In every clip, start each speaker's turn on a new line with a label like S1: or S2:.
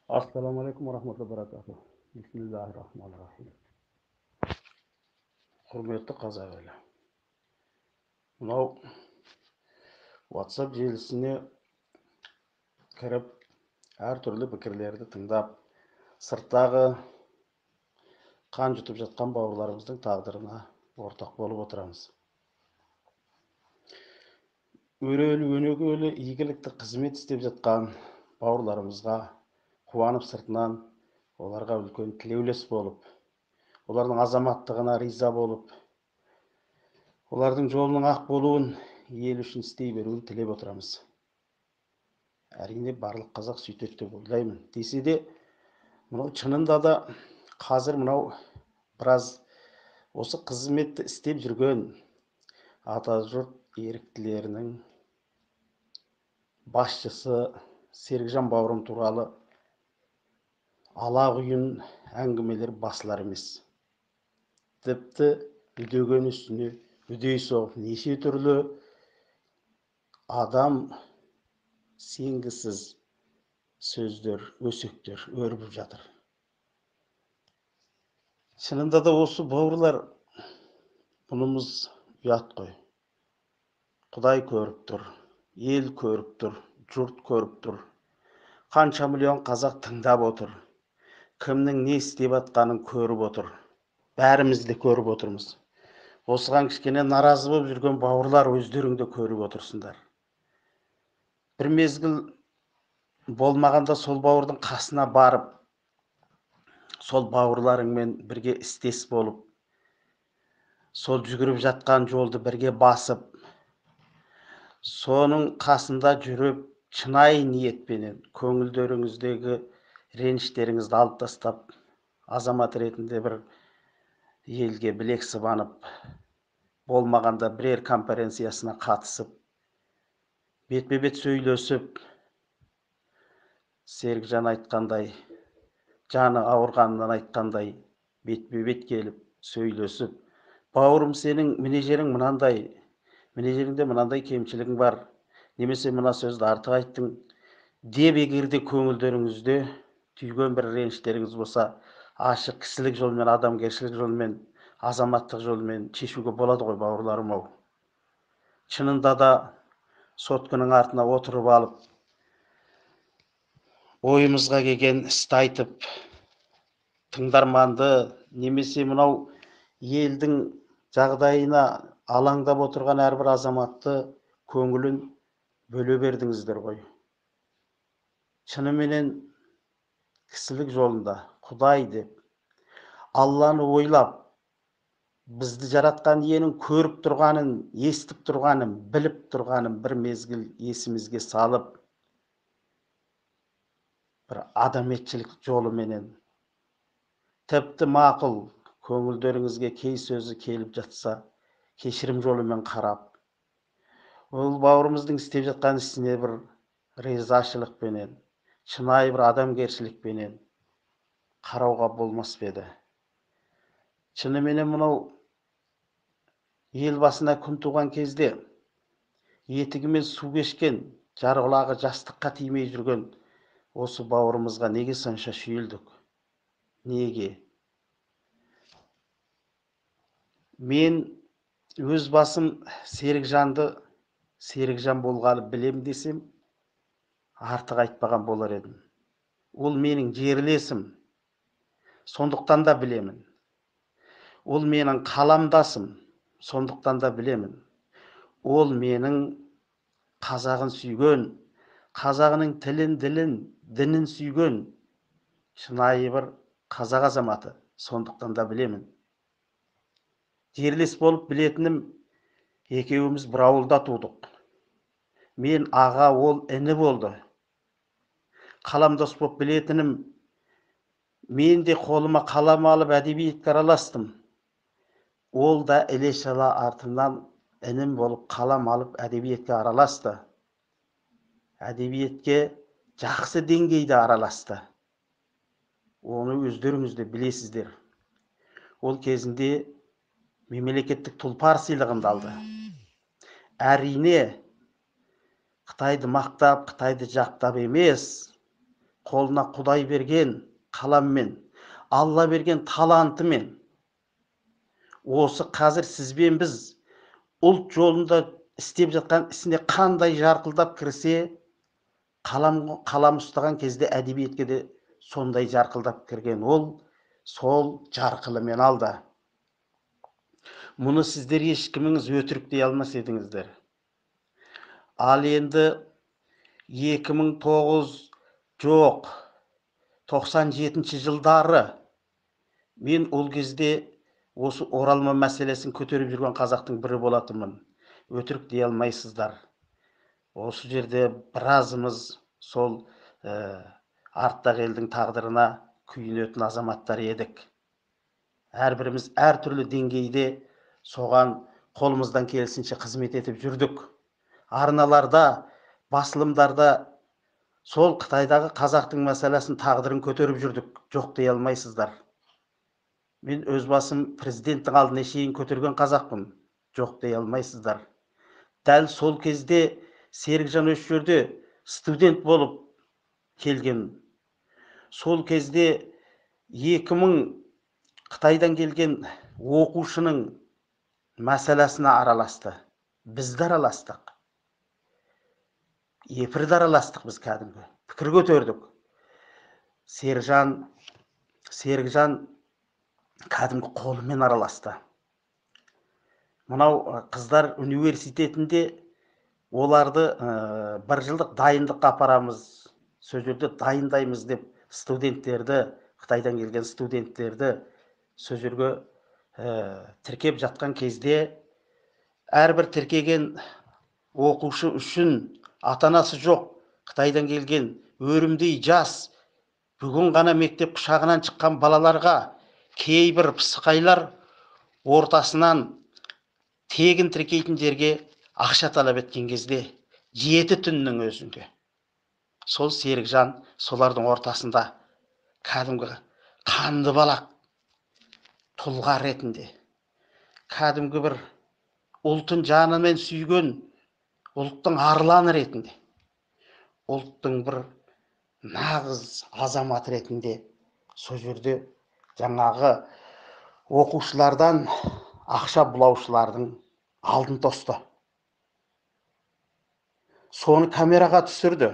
S1: Assalamu alaikum wa rahmatullahi wa barakatuh. Bismillahirrahmanirrahim. Құрметті қазақ елі. Мынау WhatsApp желісіне кіріп, әртүрлі пікірлерді тыңдап, сырттағы қан жұтып жатқан бауырларымыздың тағдырына ортақ болып отырамыз. Өрелі, өнегелі, игілікті қызмет істеп жатқан бауырларымызға қуанып сыртынан оларға үлкен тілеулес болып, олардың азаматтығына риза болып, олардың жолының ақ болуын, ел үшін істей беруін тілеп отырамыз. Әрине барлық қазақ сөйтеді деп ойлаймын. Десе де, мынау шынында да қазір мынау біраз осы қызметті істеп жүрген атажұрт еріктілерінің басшысы Серікжан бауырым туралы алақұйын әңгімелер басылар емес. Тіпті үдеген үстіне үдей соғып, неше түрлі адам сенгісіз сөздер, өсектер өрбіп жатыр. Шынында да осы бауырлар, бұнымыз ұят қой. Құдай көріп тұр, ел көріп тұр, жұрт көріп тұр. Қанша миллион қазақ тыңдап отыр. Кімнің не істеп атқанын көріп отыр. Бәріміз де көріп отырмыз. Осыған кішкене наразы болып жүрген бауырлар өздеріңді көріп отырсыңдар. Бір мезгіл болмағанда сол бауырдың қасына барып, сол бауырларыңмен бірге істес болып, сол жүгіріп жатқан жолды бірге басып, соның қасында жүріп, шынайы ниетпенен көңілдеріңіздегі реніштеріңізді алып тастап, азамат ретінде бір елге білек сыбанып, болмағанда бірер конференциясына қатысып, бетпе-бет сөйлесіп, Серікжан айтқандай, жаны ауырғанынан айтқандай, бетпе-бет келіп, сөйлесіп, бауырым, сенің менеджерің мынандай, менеджеріңде мынандай кемшілігің бар, немесе мына сөзді артық айттың, деп егерде көңілдеріңізде түйген бір реніштеріңіз болса, ашық кісілік жолмен, адамгершілік жолмен, азаматтық жолмен шешуге болады ғой, бауырларым ау. Шынында да соткының артына отырып алып, ойымызға келген істі айтып, тыңдарманды немесе мынау елдің жағдайына алаңдап отырған әрбір азаматты көңілін бөле бердіңіздер ғой. Шыныменен кісілік жолында Құдай деп, Алланы ойлап, бізді жаратқан иенің көріп тұрғанын, естіп тұрғанын, біліп тұрғанын бір мезгіл есімізге салып, бір адаметшілік жолыменен, тіпті мақұл көңілдеріңізге кей сөзі келіп жатса, кешірім жолымен қарап, ол бауырымыздың істеп жатқан ісіне бір ризашылықпенен, шынайы бір адамгершілікпенен қарауға болмас па еді. Шыныменен мынау ел басына күн туған кезде етігімен су кешкен, жар құлағы жастыққа тимей жүрген осы бауырымызға неге сонша шүйілдік? Неге? Мен өз басым Серікжанды Серікжан болғалы білем десем, артық айтпаған болар едім. Ол менің жерлесім, сондықтан да білемін. Ол менің қаламдасым, сондықтан да білемін. Ол менің қазағын сүйген, қазағының тілін, ділін, дінін сүйген, шынайы бір қазақ азаматы, сондықтан да білемін. Жерлес болып білетінім, екеуіміз бір ауылда тудық. Мен аға, ол іні болды. Қаламдас болып білетінім, мен де қолыма қалам алып әдебиетке араластым. Ол да іле-шала артымнан інім болып қалам алып әдебиетке араласты. Әдебиетке жақсы деңгейде араласты. Оны өздеріңіз де білесіздер. Ол кезінде мемлекеттік тұлпар сыйлығын алды. Әрине, Қытайды мақтап, Қытайды жақтап емес, қолына Құдай берген қаламмен, Алла берген талантымен, осы қазір сізбен біз ұлт жолында істеп жатқан ісіне қандай жарқылдап кірсе, қалам ұстаған кезде әдебиетке де сондай жарқылдап кірген. Ол сол жарқылымен алды. Мұны сіздер ешкіміңіз өтірік дей алмас едіңіздер. Ал енді 2009 жоқ, 97 жылдары мен ол кезде осы оралма мәселесін көтеріп жүрген қазақтың бірі болатынмын. Өтірік дей алмайсыздар. Осы жерде біразымыз сол арттағы елдің тағдырына күйінетін азаматтар едік. Әрбіріміз әртүрлі деңгейде соған қолымыздан келісінше қызмет етіп жүрдік. Арналарда, басылымдарда сол Қытайдағы қазақтың мәселесін, тағдырын көтеріп жүрдік. Жоқ дей алмайсыздар. Мен өз басым президенттің алдына шейін көтерген қазақпын. Жоқ дей алмайсыздар. Дәл сол кезде Серікжан осы жерде студент болып келген. Сол кезде 2000 Қытайдан келген оқушының мәселесіне араласты. Бізді араластық. Епірді араластық біз кәдімгі. Пікір көтердік. Серікжан кәдімгі қолымен араласты. Мынау қыздар университетінде оларды бір жылдық дайындыққа апарамыз, сол жерде дайындаймыз деп студенттерді, Қытайдан келген студенттерді сол жерге тіркеп жатқан кезде, әрбір тіркеген оқушы үшін ата-анасы жоқ, Қытайдан келген өрімдей жас, бүгін ғана мектеп құшағынан шыққан балаларға кейбір пысықайлар ортасынан тегін тіркейтін жерге ақша талап еткен кезде 7 түннің өзінде сол Серікжан солардың ортасында кәдімгі қанды балақ тұлға ретінде, кәдімгі бір ұлтын жанымен сүйген ұлттың арланы ретінде, ұлттың бір нағыз азамат ретінде сол жерде жаңағы оқушылардан ақша бұлаушылардың алдын тосты. Соны камераға түсірді.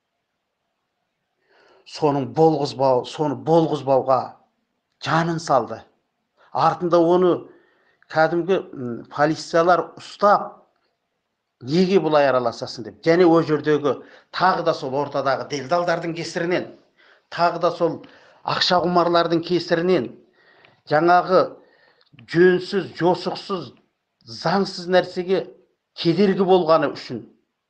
S1: Соны болғызбауға жанын салды. Артында оны кәдімгі полициялар ұстап, неге бұлай араласасың деп. Және о жердегі тағы да сол ортадағы делдалдардың кесірінен, тағы да сол ақша құмарлардың кесірінен, жаңағы жөнсіз, жосықсыз, заңсыз нәрсеге кедергі болғаны үшін,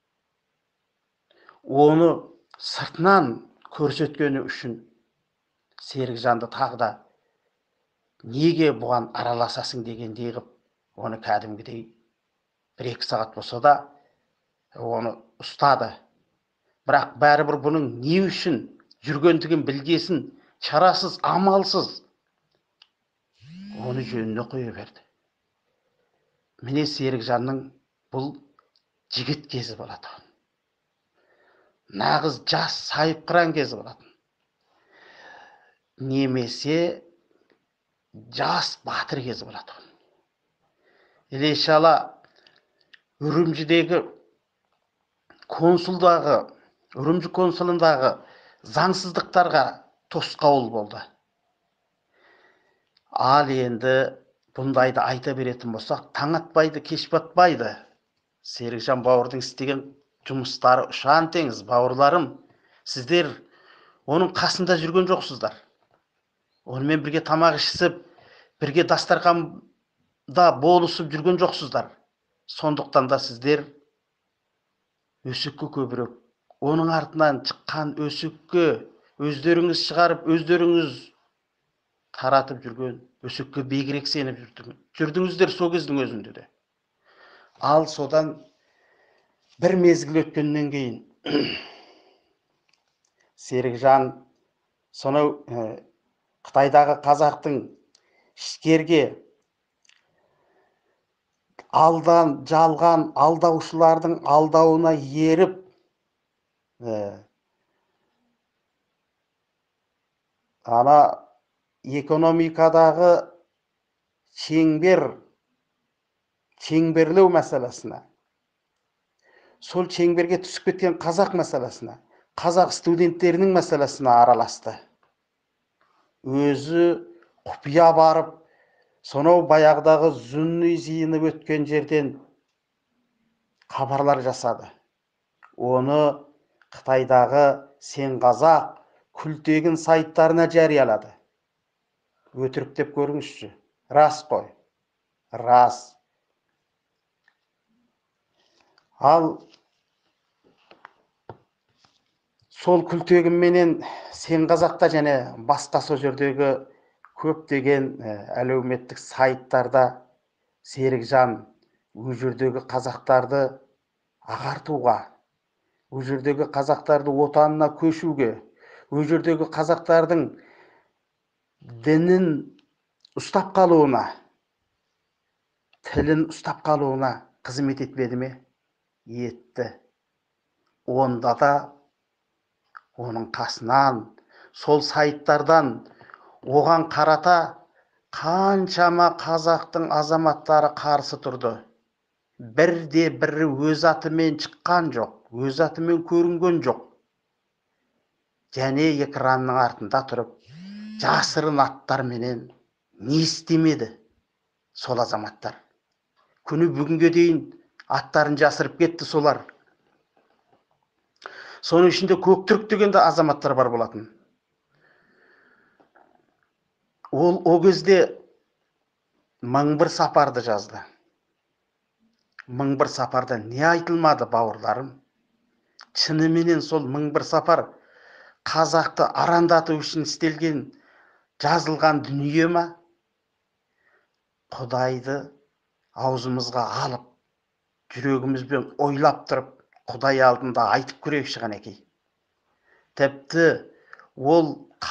S1: оны сыртынан көрсеткені үшін Серікжанды тағы да неге бұған араласасың дегендей қып, оны кәдімгідей 1-2 сағат болса да оны ұстады. Бірақ бәрібір бұның не үшін жүргендігін білгесін, шарасыз, амалсыз оны жөніне қоя берді. Міне Серікжанның бұл жігіт кезі болады. Нағыз жас сайыпқыран кезі болады. Немесе жас батыр кезі болады. Іле-шала Үрімжі консулындағы заңсыздықтарға тосқауыл болды. Ал енді бұндайды айта беретін болсақ, таң атпайды, кеш батпайды. Серікжан бауырдың істеген жұмыстары ұшан теңіз. Бауырларым, сіздер оның қасында жүрген жоқсыздар. Онымен бірге тамақ ішісіп, бірге дастарханда болысып жүрген жоқсыздар. Сондықтан да сіздер өсекке көбірек, оның артынан шыққан өсекке өздеріңіз шығарып, өздеріңіз таратып жүрген өсекке бегірек сеніп жүрдіңіздер сол кездің өзінде де. Ал содан бір мезгіл өткеннен кейін Серікжан сонау Қытайдағы қазақтың ішкерге жалған алдаушылардың алдауына еріп ана экономикадағы шеңберлеу мәселесіне, сол шеңберге түсіп кеткен қазақ мәселесіне, қазақ студенттерінің мәселесіне араласты. Өзі құпия барып, сонау баяғыдағы зүнни зиынып өткен жерден хабарлар жасады. Оны Қытайдағы Сен Қазақ күлтегін сайттарына жариялады. Өтірік деп көріңізші. Рас қой. Рас. Ал сол күлтегінменен Сен Қазақта және басқа сол жердегі көптеген әлеуметтік сайттарда Серікжан ол жердегі қазақтарды ағартуға, ол жердегі қазақтарды отанына көшуге, ол жердегі қазақтардың дінін ұстап қалуына, тілін ұстап қалуына қызмет етпеді ме? Етті. Онда да оның қасынан, сол сайттардан оған қарата қаншама қазақтың азаматтары қарсы тұрды. Бірде-бірі өз атымен шыққан жоқ, өз атымен көрінген жоқ. Және экранның артында тұрып, жасырын аттарменен не істемеді сол азаматтар. Күні бүгінге дейін аттарын жасырып кетті солар. Соның ішінде Көктүрік дегенде азаматтар бар болатын. Ол кезде 1001 сапарды жазды. 1001 сапарда не айтылмады, бауырларым? Шыныменен сол 1001 сапар қазақты арандату үшін істелген, жазылған дүние ма? Құдайды аузымызға алып, жүрегімізбен ойлап тұрып, Құдай алдында айтып көрейікші қанекей. Тіпті ол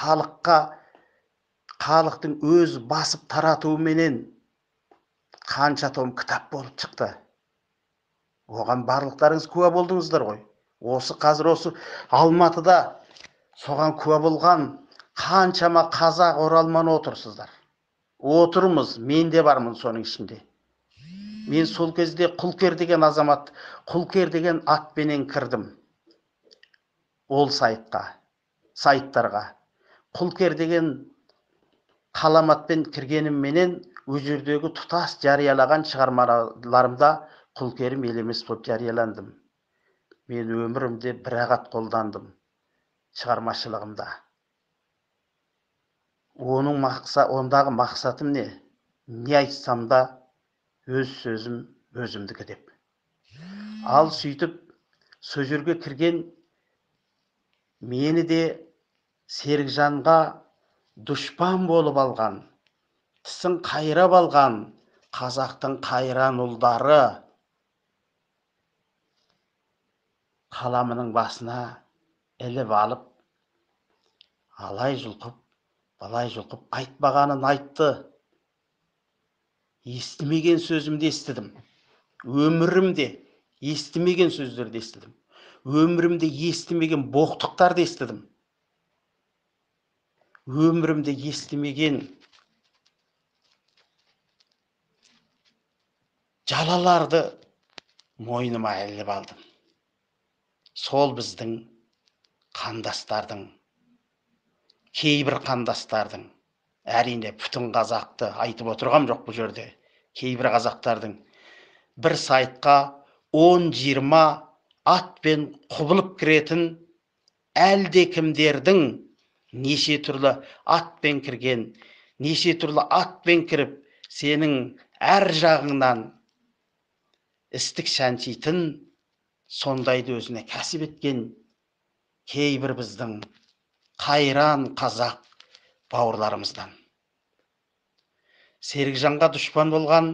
S1: халықтың өз басып таратуыменен қанша том кітап болып шықты. Оған барлықтарыңыз куә болдыңыздар ғой. Қазір Алматыда соған куә болған қаншама қазақ оралман отырсыздар. Отырмыз, мен де бармын соның ішінде. Мен сол кезде Құлкер деген азамат, Құлкер деген атпенен кірдім. Ол сайттарға. Құлкер деген қаламатпен кіргенімменен өз жердегі тұтас жариялаған шығармаларымда Құлкерім елемес болып жарияландым. Мен өмірімде бір-ақ қолдандым шығармашылығымда. Ондағы мақсатым не? Не айтсам да өз сөзім өзімдікі деп. Ал сөйтіп сол жерге кірген мені де Серікжанға дұшпан болып алған, тісін қайрап алған қазақтың қайран ұлдары қаламының басына іліп алып, алай жұлқып, балай жұлқып айтпағанын айтты. Естімеген сөзімді естідім. Өмірімде естімеген сөздерді естідім. Өмірімде естімеген боқтықтарды естідім. Өмірімде естімеген жалаларды мойныма іліп алдым. Сол біздің қандастардың, кейбір қандастардың, әрине бүтін қазақты айтып отырғам жоқ бұл жерде, кейбір қазақтардың бір сайтқа 10-20 атпен құбылып кіретін әлде кімдердің неше түрлі атпен кірген, неше түрлі атпен кіріп, сенің әр жағыңнан істік шаншитын, сондайды өзіне кәсіп еткен кейбір біздің қайран қазақ бауырларымыздан. Серікжанға дұшпан болған,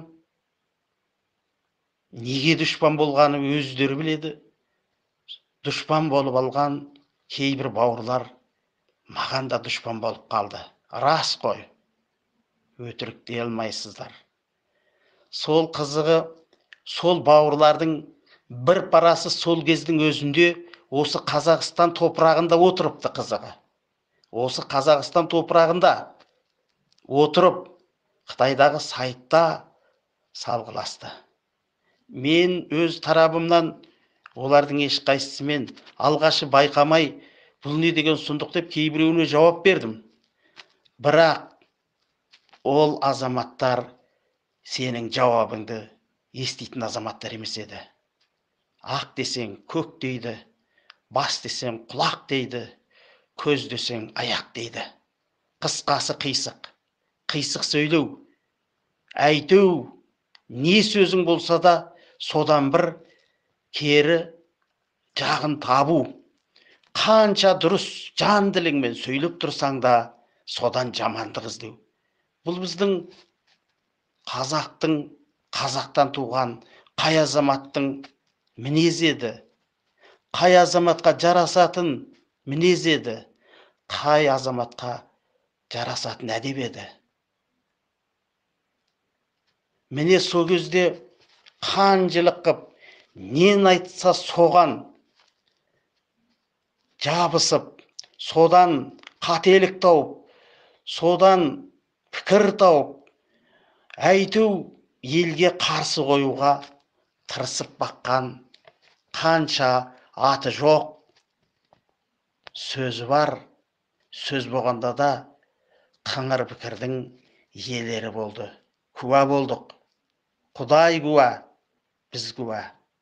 S1: неге дұшпан болғаны өздері біледі. Дұшпан болып алған кейбір бауырлар маған да дұшпан болып қалды. Рас қой, өтірік дей алмайсыздар. Сол қызығы, сол бауырлардың бір парасы сол кездің өзінде осы Қазақстан топырағында отырыпты қызығы. осы Қазақстан топырағында отырып Қытайдағы сайтта салғыласты. Мен өз тарабымнан олардың ешқайсысымен алғашы байқамай, бұл не деген сұмдық деп кейбіреуіне жауап бердім. Бірақ ол азаматтар сенің жауабыңды еститін азаматтар емес еді. Ақ десең көк дейді, бас десең құлақ дейді, көз десең аяқ дейді. Қысқасы қисық, қисық сөйлеу, әйтеу, не сөзің болса да, содан бір кері жағын табу. Қанша дұрыс жан діліңмен сөйлеп тұрсаң да, содан жамандық іздеу. Бұл біздің қазақтың, қазақтан туған қай азаматтың мінезі еді, қай азаматқа жарасатын мінез еді, қай азаматқа жарасатын әдеп еді. Міне сол кезде қанжылық қып, нен айтса соған жабысып, содан қателік тауып, содан пікір тауып, әйтеу елге қарсы қоюға тырысып баққан қанша аты жоқ, сөзі бар, сөз болғанда да қыңыр пікірдің иелері болды. Куә болдық. Құдай куә, біз куә.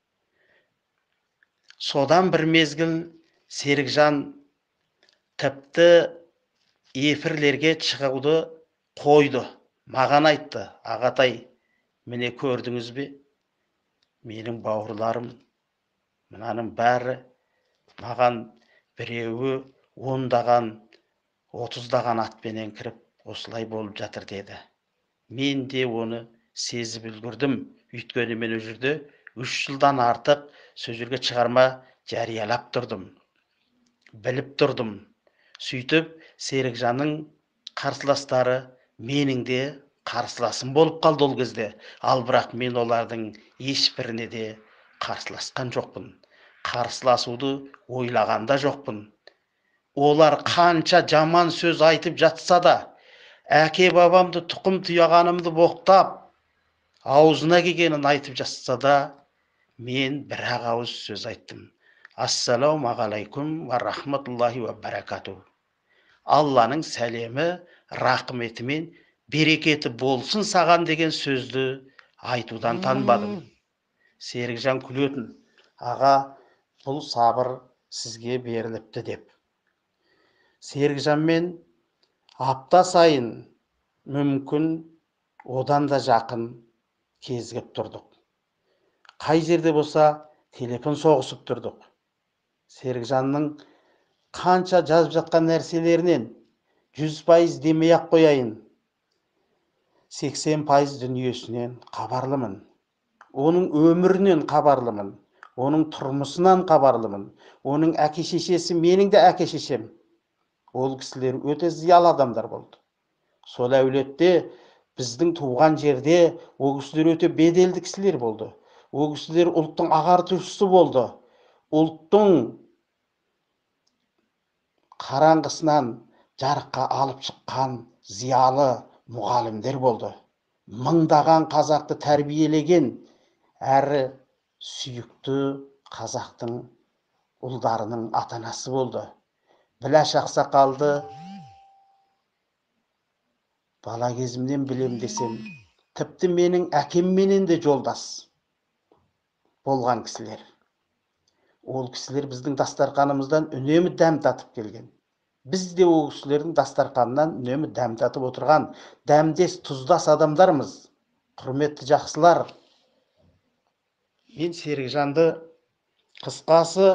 S1: Содан бір мезгіл Серікжан тіпті эфирлерге шығуды қойды. Маған айтты: ағатай, міне көрдіңіз бе, менің бауырларым, мынаның бәрі маған біреуі 10-даған, 30-даған атпенен кіріп, осылай болып жатыр деді. Мен де оны сезіп үлгірдім. Өйткені мен ол жерде 3 жылдан артық сөздерге шығарма жариялап тұрдым. Біліп тұрдым. Сөйтіп, Серікжанның қарсыластары менің де қарсыласым болып қалды ол кезде. Ал бірақ мен олардың ешбіріне де қарсыласқан жоқпын. Қарсыласуды ойлағанда жоқпын. Олар қанша жаман сөз айтып жатса да, әке бабамды, тұқым тұяғанымды боқтап, аузына келгенін айтып жатса да, мен бір-ақ ауыз сөз айттым. Ассалаумағалайкум ва рахматуллахи ва баракату. Алланың сәлемі, рахметі мен берекеті болсын саған деген сөзді айтудан танбадым. Серікжан күлетін: аға, бұл сабыр сізге беріліпті деп. Серікжанмен апта сайын, мүмкін одан да жақын кезігіп тұрдық. Қай жерде болса телефон соғысып тұрдық. Серікжанның қанша жазып жатқан нәрселерінен 100% демей-ақ қояйын, 80% дүниесінен хабарлымын. Оның өмірінен хабарлымын. Оның тұрмысынан хабарлымын. Оның әке-шешесі менің де әке-шешем. Ол кісілер өте зиялы адамдар болды. Сол әулетте, біздің туған жерде ол кісілер өте беделді кісілер болды. Ол кісілер ұлттың ағартушысы болды. Ұлттың қараңғысынан жарыққа алып шыққан зиялы мұғалімдер болды. Мыңдаған қазақты тәрбиелеген әрі сүйікті қазақтың ұлдарының атанасы болды. Біләш ақсақалды бала кезімнен білем десем, тіпті менің әкемменен де жолдас болған кісілер. Ол кісілер біздің дастарқанымыздан үнемі дәм татып келген. Біз де ол кісілердің дастарқанынан үнемі дәм татып отырған дәмдес, тұздас адамдармыз. Құрметті жақсылар, мен Серікжанды қысқасы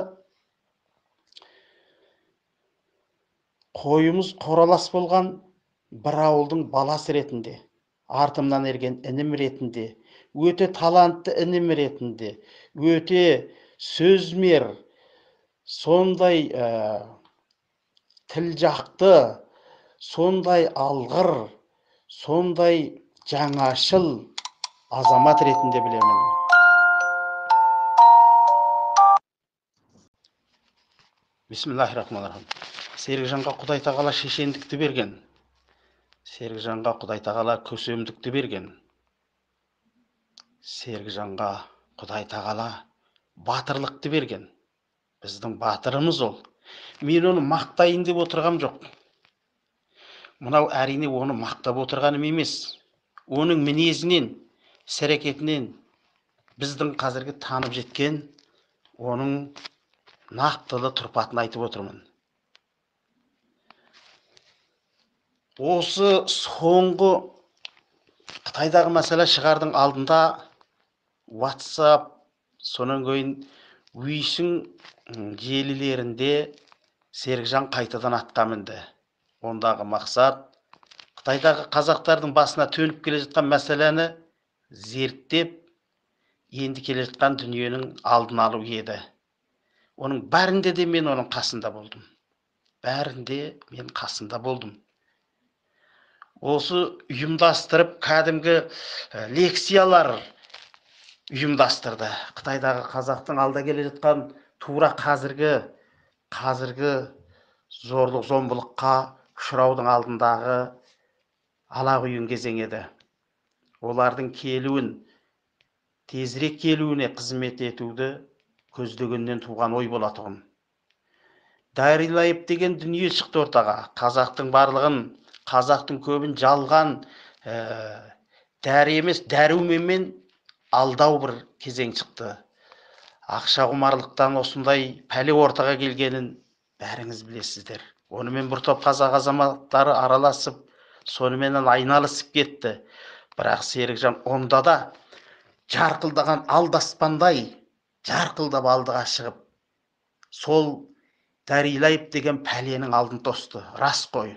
S1: қойымыз қоралас болған бір ауылдың баласы ретінде, артымнан ерген інім ретінде, өте талантты інім ретінде, өте сөзмер, сондай тіл жақты, сондай алғыр, сондай жаңашыл азамат ретінде білемін. Бисмиллахиррахманиррахим. Серікжанға Құдай тағала шешендікті берген. Серікжанға Құдай тағала көсемдікті берген. Серікжанға Құдай тағала батырлықты берген. Біздің батырымыз ол. Мен оны мақтайын деп отырғам жоқ. Мынау әрине оны мақтап отырғаным емес. Оның мінезінен, іс-әрекетінен біздің қазіргі танып жеткен оның нақтылы тұрпатын айтып отырмын. Осы соңғы Қытайдағы мәселе шығардың алдында WhatsApp, сонан кейін Weixin желілерінде Серікжан қайтадан атқа мінді. Ондағы мақсат Қытайдағы қазақтардың басына төніп келе жатқан мәселені зерттеп, енді келе жатқан дүниенің алдын алу еді. Оның бәрінде де мен оның қасында болдым. Бәрінде мен қасында болдым. Осы ұйымдастырып, кәдімгі лекциялар ұйымдастырды. Қытайдағы қазақтың алда келе жатқан тура қазіргі зорлық зомбылыққа ұшыраудың алдындағы алағұйын кезең еді. Олардың келуін, тезірек келуіне қызмет етуді көздегеннен туған ой болатұғын. Дәрилайып деген дүние шықты ортаға. Қазақтың барлығын, қазақтың көбін жалған дәрі емес, дәруменмен алдау бір кезең шықты. Ақша құмарлықтан осындай пәле ортаға келгенін бәріңіз білесіздер. Онымен бір топ қазақ азаматтары араласып, соныменен айналысып кетті. Бірақ Серікжан онда да жарқылдаған алдаспандай жарқылдап алдыға шығып, сол Дәрилайып деген пәленің алдын тосты. Рас қой.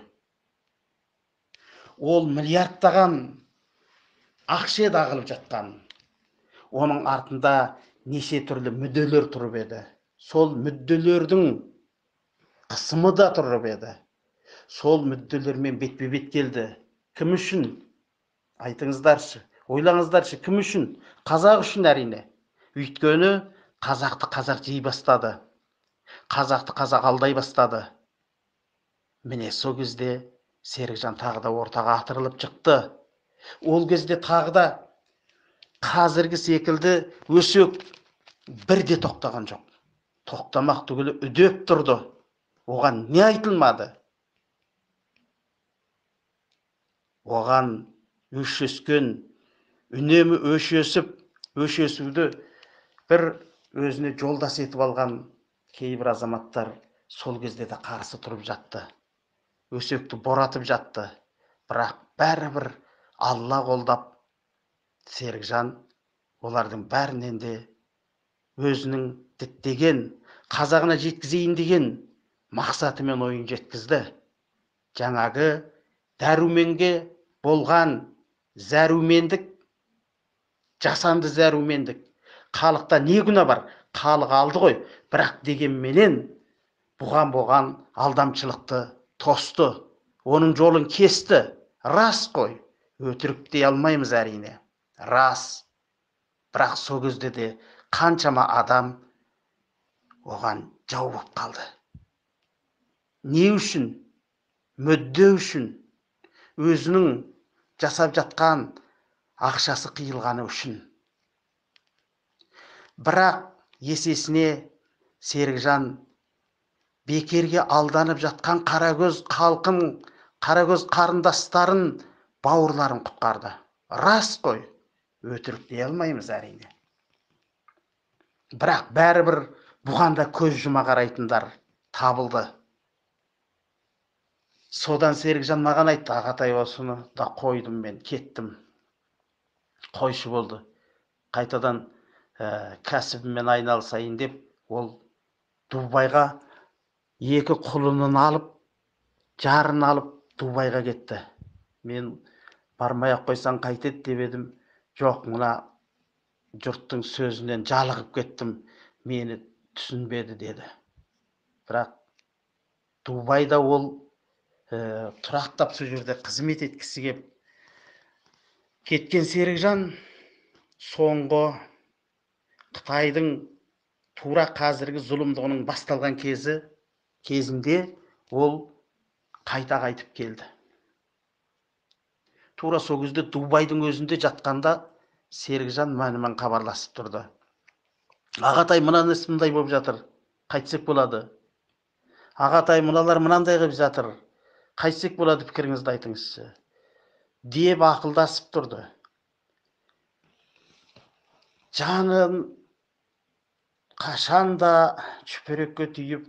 S1: Ол миллиардтаған ақша дағылып жатқан. Оның артында неше түрлі мүдделер тұрып еді. Сол мүдделердің қысымы да тұрып еді. Сол мүдделермен бетпе-бет келді. Кім үшін? Айтыңыздаршы, ойлаңыздаршы, кім үшін? Қазақ үшін әрине. Өйткені қазақты қазақ жей бастады. Қазақты қазақ алдай бастады. Міне сол кезде Серікжан тағы да ортаға атырылып шықты. Ол кезде тағы да қазіргі секілді өсек бірде тоқтаған жоқ. Тоқтамақ түгілі үдеп тұрды. Оған не айтылмады? Оған өш өскен, үнемі өш өсуді бір өзіне жолдас етіп алған кейбір азаматтар сол кезде де қарсы тұрып жатты. Өсекті боратып жатты. Бірақ бәрібір Алла қолдап, Серікжан олардың бәрінен де өзінің діттеген, қазағына жеткізейін деген мақсатымен ойын жеткізді. Жаңағы дәруменге болған зәрумендік, жасанды зәрумендік. Халықта не күнә бар? Халық алды ғой. Бірақ дегенменен бұған алдамшылықты тосты. Оның жолын кесті. Рас қой. Өтірік дей алмаймыз әрине. Рас. Бірақ сол кезде де қаншама адам оған жау болып қалды. Не үшін? Мүдде үшін. Өзінің жасап жатқан ақшасы қиылғаны үшін. Бірақ есесіне Серікжан бекерге алданып жатқан қарагөз халқын, қарагөз қарындастарын, бауырларын құтқарды. Рас қой. Өтірік дей алмаймыз әрине. Бірақ бәрібір бұған да көз жұма қарайтындар табылды. Содан Серікжан маған айтты: ағатай, осыны да қойдым, мен кеттім. Қойшы болды. Қайтадан кәсібіммен айналысайын деп, ол Дубайға екі құлынын алып, жарын алып, Дубайға кетті. Мен бармай-ақ қойсаң қайтеді деп едім. Жоқ, мына жұрттың сөзінен жалығып кеттім, мені түсінбеді деді. Бірақ Дубайда ол тұрақтап сол жерде қызмет еткісі кеп кеткен Серікжан соңғы Қытайдың тура қазіргі зұлымдығының басталған кезінде Ол қайта қайтып келді. Тура сол кезде Дубайдың өзінде жатқанда Серікжан мәнімен хабарласып тұрды. Ағатай, мына іс мындай болып жатыр, қайтсек болады. Ағатай, мыналар мынандай қылып жатыр, қайтсек болады, пікіріңізді айтыңызшы деп ақылдасып тұрды. Жанын қашанда шүперекке түйіп,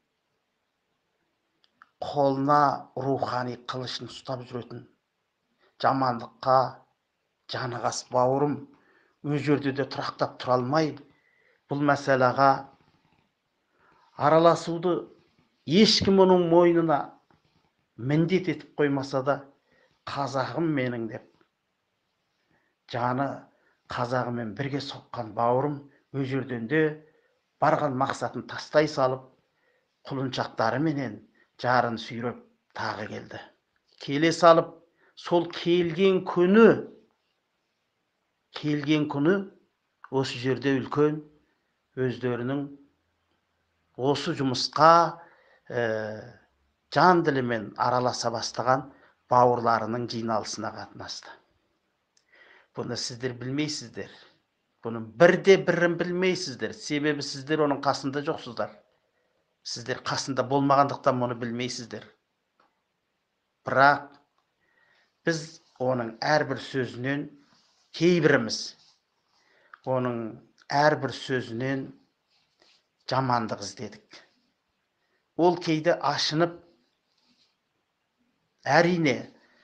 S1: қолына рухани қылышын ұстап жүретін, жамандыққа жаны қас бауырым өз жерде де тұрақтап тұра алмай, бұл мәселеға араласуды ешкім оның мойнына міндет етіп қоймаса да, қазағым менің деп, жаны қазағымен бірге соққан бауырым өз жерден де барған мақсатын тастай салып, құлыншақтары менен жарын сүйреп тағы келді. Келе салып, сол келген күні осы жерде үлкен өздерінің осы жұмысқа жан ділімен араласа бастаған бауырларының жиналысына қатынасты. Бұны сіздер білмейсіздер. Бұның бірін білмейсіздер. Себебі сіздер оның қасында жоқсыздар. Сіздер қасында болмағандықтан мұны білмейсіздер. Бірақ біз оның әрбір сөзінен, кейбіріміз оның әрбір сөзінен жамандық іздедік. Ол кейде ашынып, әрине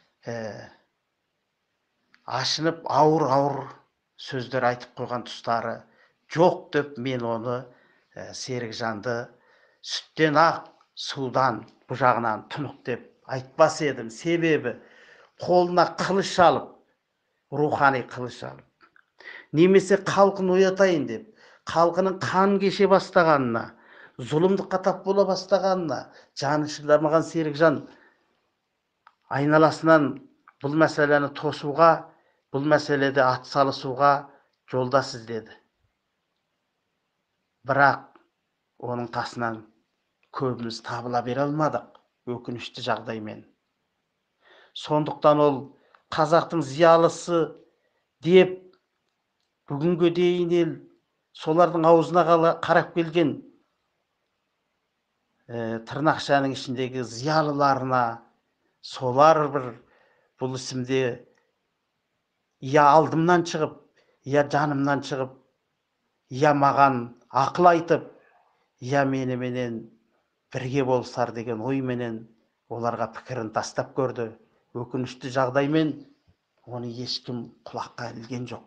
S1: ашынып ауыр сөздер айтып қойған тұстары жоқ деп, мен оны Серікжанды сүттен ақ судан бұл жағынан тұнық деп айтпас едім. Себебі қолына қылыш алып, рухани қылыш алып, немесе халқын оятайын деп, халқының қан кеше бастағанына, зұлымдыққа тап бола бастағанына жаны шыдамаған Серікжан айналасынан бұл мәселені тосуға, бұл мәселеде атсалысуға жолдас іздеді. Бірақ оның қасынан көбіміз табыла бере алмадық, өкінішті жағдаймен. Сондықтан ол қазақтың зиялысы деп бүгінге дейін ел солардың аузына қарап келген тырнақшаның ішіндегі зиялыларына, солар бір бұл ісімде я алдымнан шығып, я жанымнан шығып, я маған ақыл айтып, я меніменен бірге болсар деген ойменен оларға пікірін тастап көрді. Өкінішті жағдаймен оны ешкім құлаққа ілген жоқ.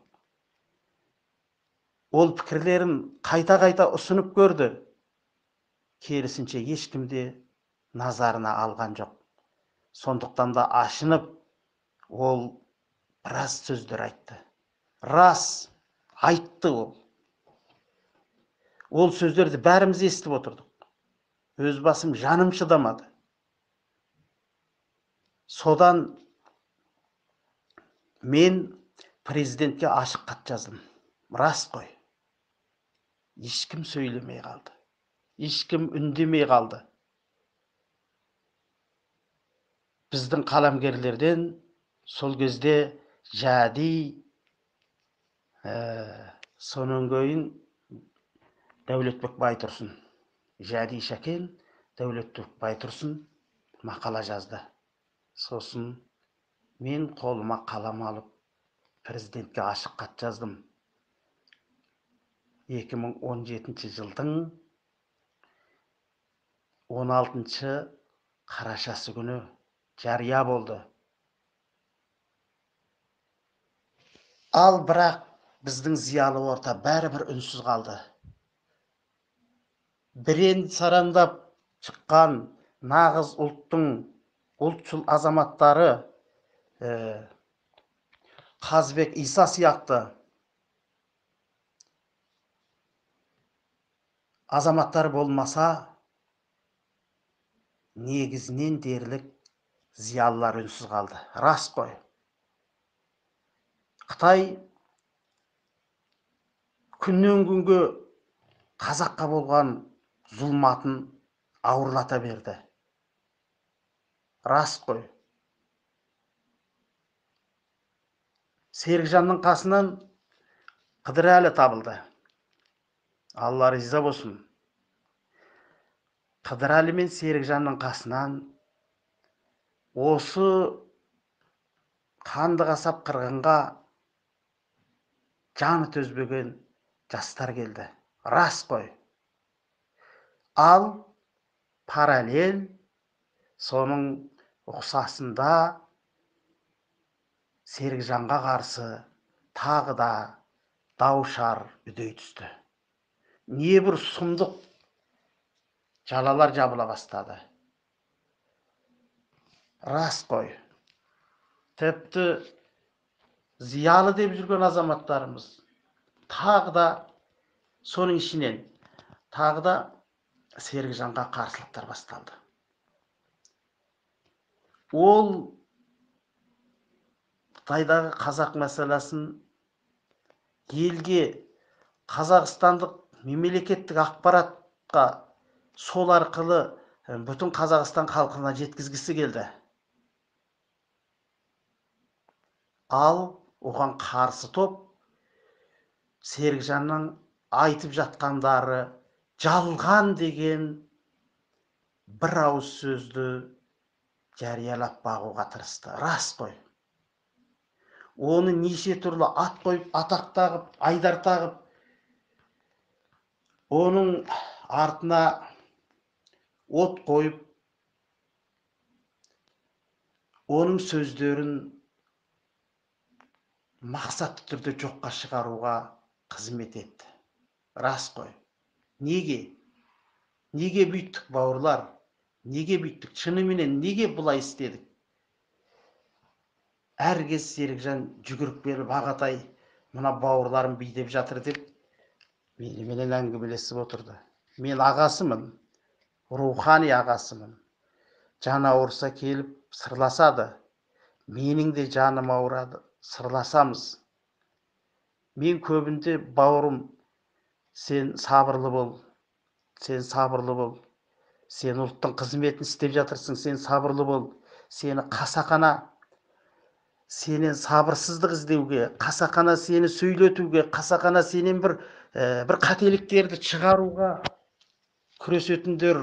S1: Ол пікірлерін қайта ұсынып көрді. Керісінше ешкім де назарына алған жоқ. Сондықтан да ашынып, ол біраз сөздер айтты. Рас айтты ол. Ол сөздерді бәріміз естіп отырдық. Өз басым жаным шыдамады. Содан мен президентке ашық хат жаздым. Рас қой. Ешкім сөйлемей қалды. Ешкім үндемей қалды. Біздің қаламгерлерден сол кезде Жәди, сонан кейін Дәулетбек Байтұрсын, Жәди Шәкен, Дәулетбек Байтұрсын мақала жазды. Сосын мен қолыма қалам алып президентке ашық хат жаздым. 2017 жылдың 16 қарашасы күні жария болды. Ал бірақ біздің зиялы орта бәрібір үнсіз қалды. Бірен сарандап шыққан нағыз ұлтшыл азаматтары Қазбек Иса сияқты азаматтар болмаса, негізінен дерлік зиялылар үнсіз қалды. Рас қой. Қытай күннен күнге қазаққа болған зұлматын ауырлата берді. Рас қой. Серікжанның қасынан Қыдырәлі табылды. Алла риза болсын. Қыдырәлі мен Серікжанның қасынан осы қанды қасап қырғынға жаны төзбеген жастар келді. Рас қой. Ал параллель соның ұқсасында Серікжанға қарсы тағы да даушар үдей түсті. Небір сұмдық жалалар жабыла бастады. Рас қой. Тіпті зиялы деп жүрген азаматтарымыз тағы да соның ішінен тағы да Серікжанға қарсылықтар басталды. Ол Қытайдағы қазақ мәселесін елге, қазақстандық мемлекеттік ақпаратқа сол арқылы бүтін Қазақстан халқына жеткізгісі келді. Ал оған қарсы топ Серікжанның айтып жатқандары жалған деген бір ауыз сөзді жариялап бағуға тырысты. Рас қой. Оны неше түрлі ат қойып, атақ тағып, айдар тағып, оның артына от қойып, оның сөздерін мақсатты түрде жоққа шығаруға қызмет етті. Рас қой. Неге? Неге бүйттік бауырлар? Неге бүйттік? Шыныменен неге бұлай істедік? Әркез Серікжан жүгіріп келіп, ағатай, мына бауырларым бүйдеп жатыр деп, меніменен әңгімелесіп отырды. Мен ағасымын, рухани ағасымын. Жан ауырса келіп сырласады. Менің де жаным ауырады, сырласамыз. Мен көбінде бауырым, сен сабырлы бол, сен сабырлы бол. Сен ұлттың қызметін істеп жатырсың, сен сабырлы бол. Сені қасақана, сенен сабырсыздық іздеуге, қасақана сені сөйлетуге, қасақана сенен бір қателіктерді шығаруға күресетіндер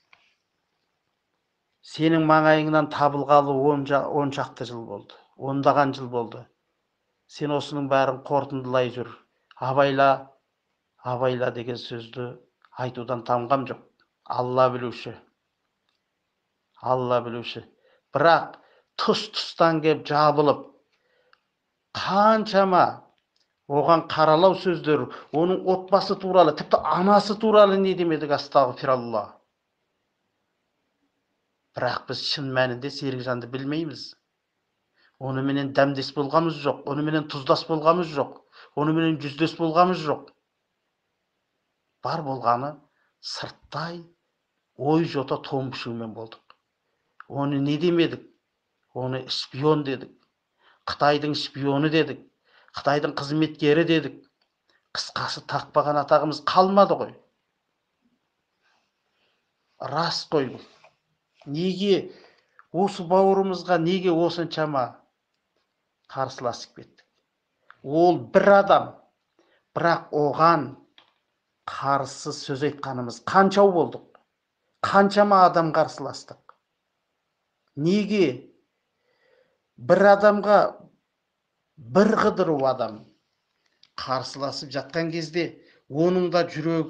S1: сенің маңайыңнан табылғалы 10 шақты жыл болды. 10-даған жыл болды. Сен осының бәрін қорытындылай жүр. Абайла, абайла деген сөзді айтудан тамғам жоқ. Алла білуші. Алла білуші. Бірақ тұс-тұстан кеп жабылып, қаншама оған қаралау сөздер, оның отбасы туралы, тіпті анасы туралы не демедік, астағфиралла. Бірақ біз шын мәнінде Серікжанды білмейміз. Онымен дәмдес болғамыз жоқ, онымен тұздас болғамыз жоқ, онымен жүздес болғамыз жоқ. Бар болғаны сырттай ой жота томпышумен болдық. Оны не демедік? Оны шпион дедік. Қытайдың шпионы дедік. Қытайдың қызметкері дедік. Қысқасы тақпаған атағымыз қалмады ғой. Рас қой бұл. Неге осы бауырымызға неге осыншама қарсыласып кеттік? Ол бір адам, бірақ оған қарсы сөз айтқанымыз қаншау болдық? Қаншама адам қарсыластық? Неге бір адамға бір қыдыру адам қарсыласып жатқан кезде оның да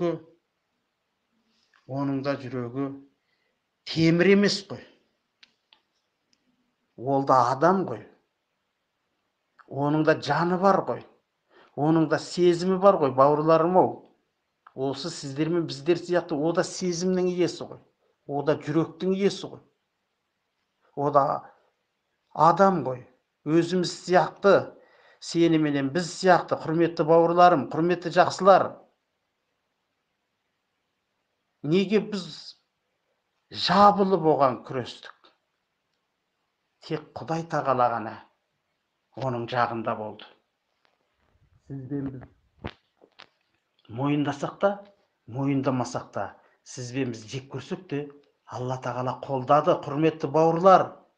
S1: жүрегі темір емес қой. Ол да адам ғой. Оның да жаны бар ғой. Оның да сезімі бар ғой, бауырларым ау. Осы сіздер мен біздер сияқты о да сезімнің иесі ғой. О да жүректің иесі ғой. О да адам ғой. Өзіміз сияқты, сеніменен біз сияқты, құрметті бауырларым, құрметті жақсылар. Неге біз жабылып оған күрестік? Тек Құдай тағала ғана оның жағында болды. Сізбен біз мойындасақ та, мойындамасақ та, сізбен біз жек көрсек те, Алла тағала қолдады, құрметті бауырлар.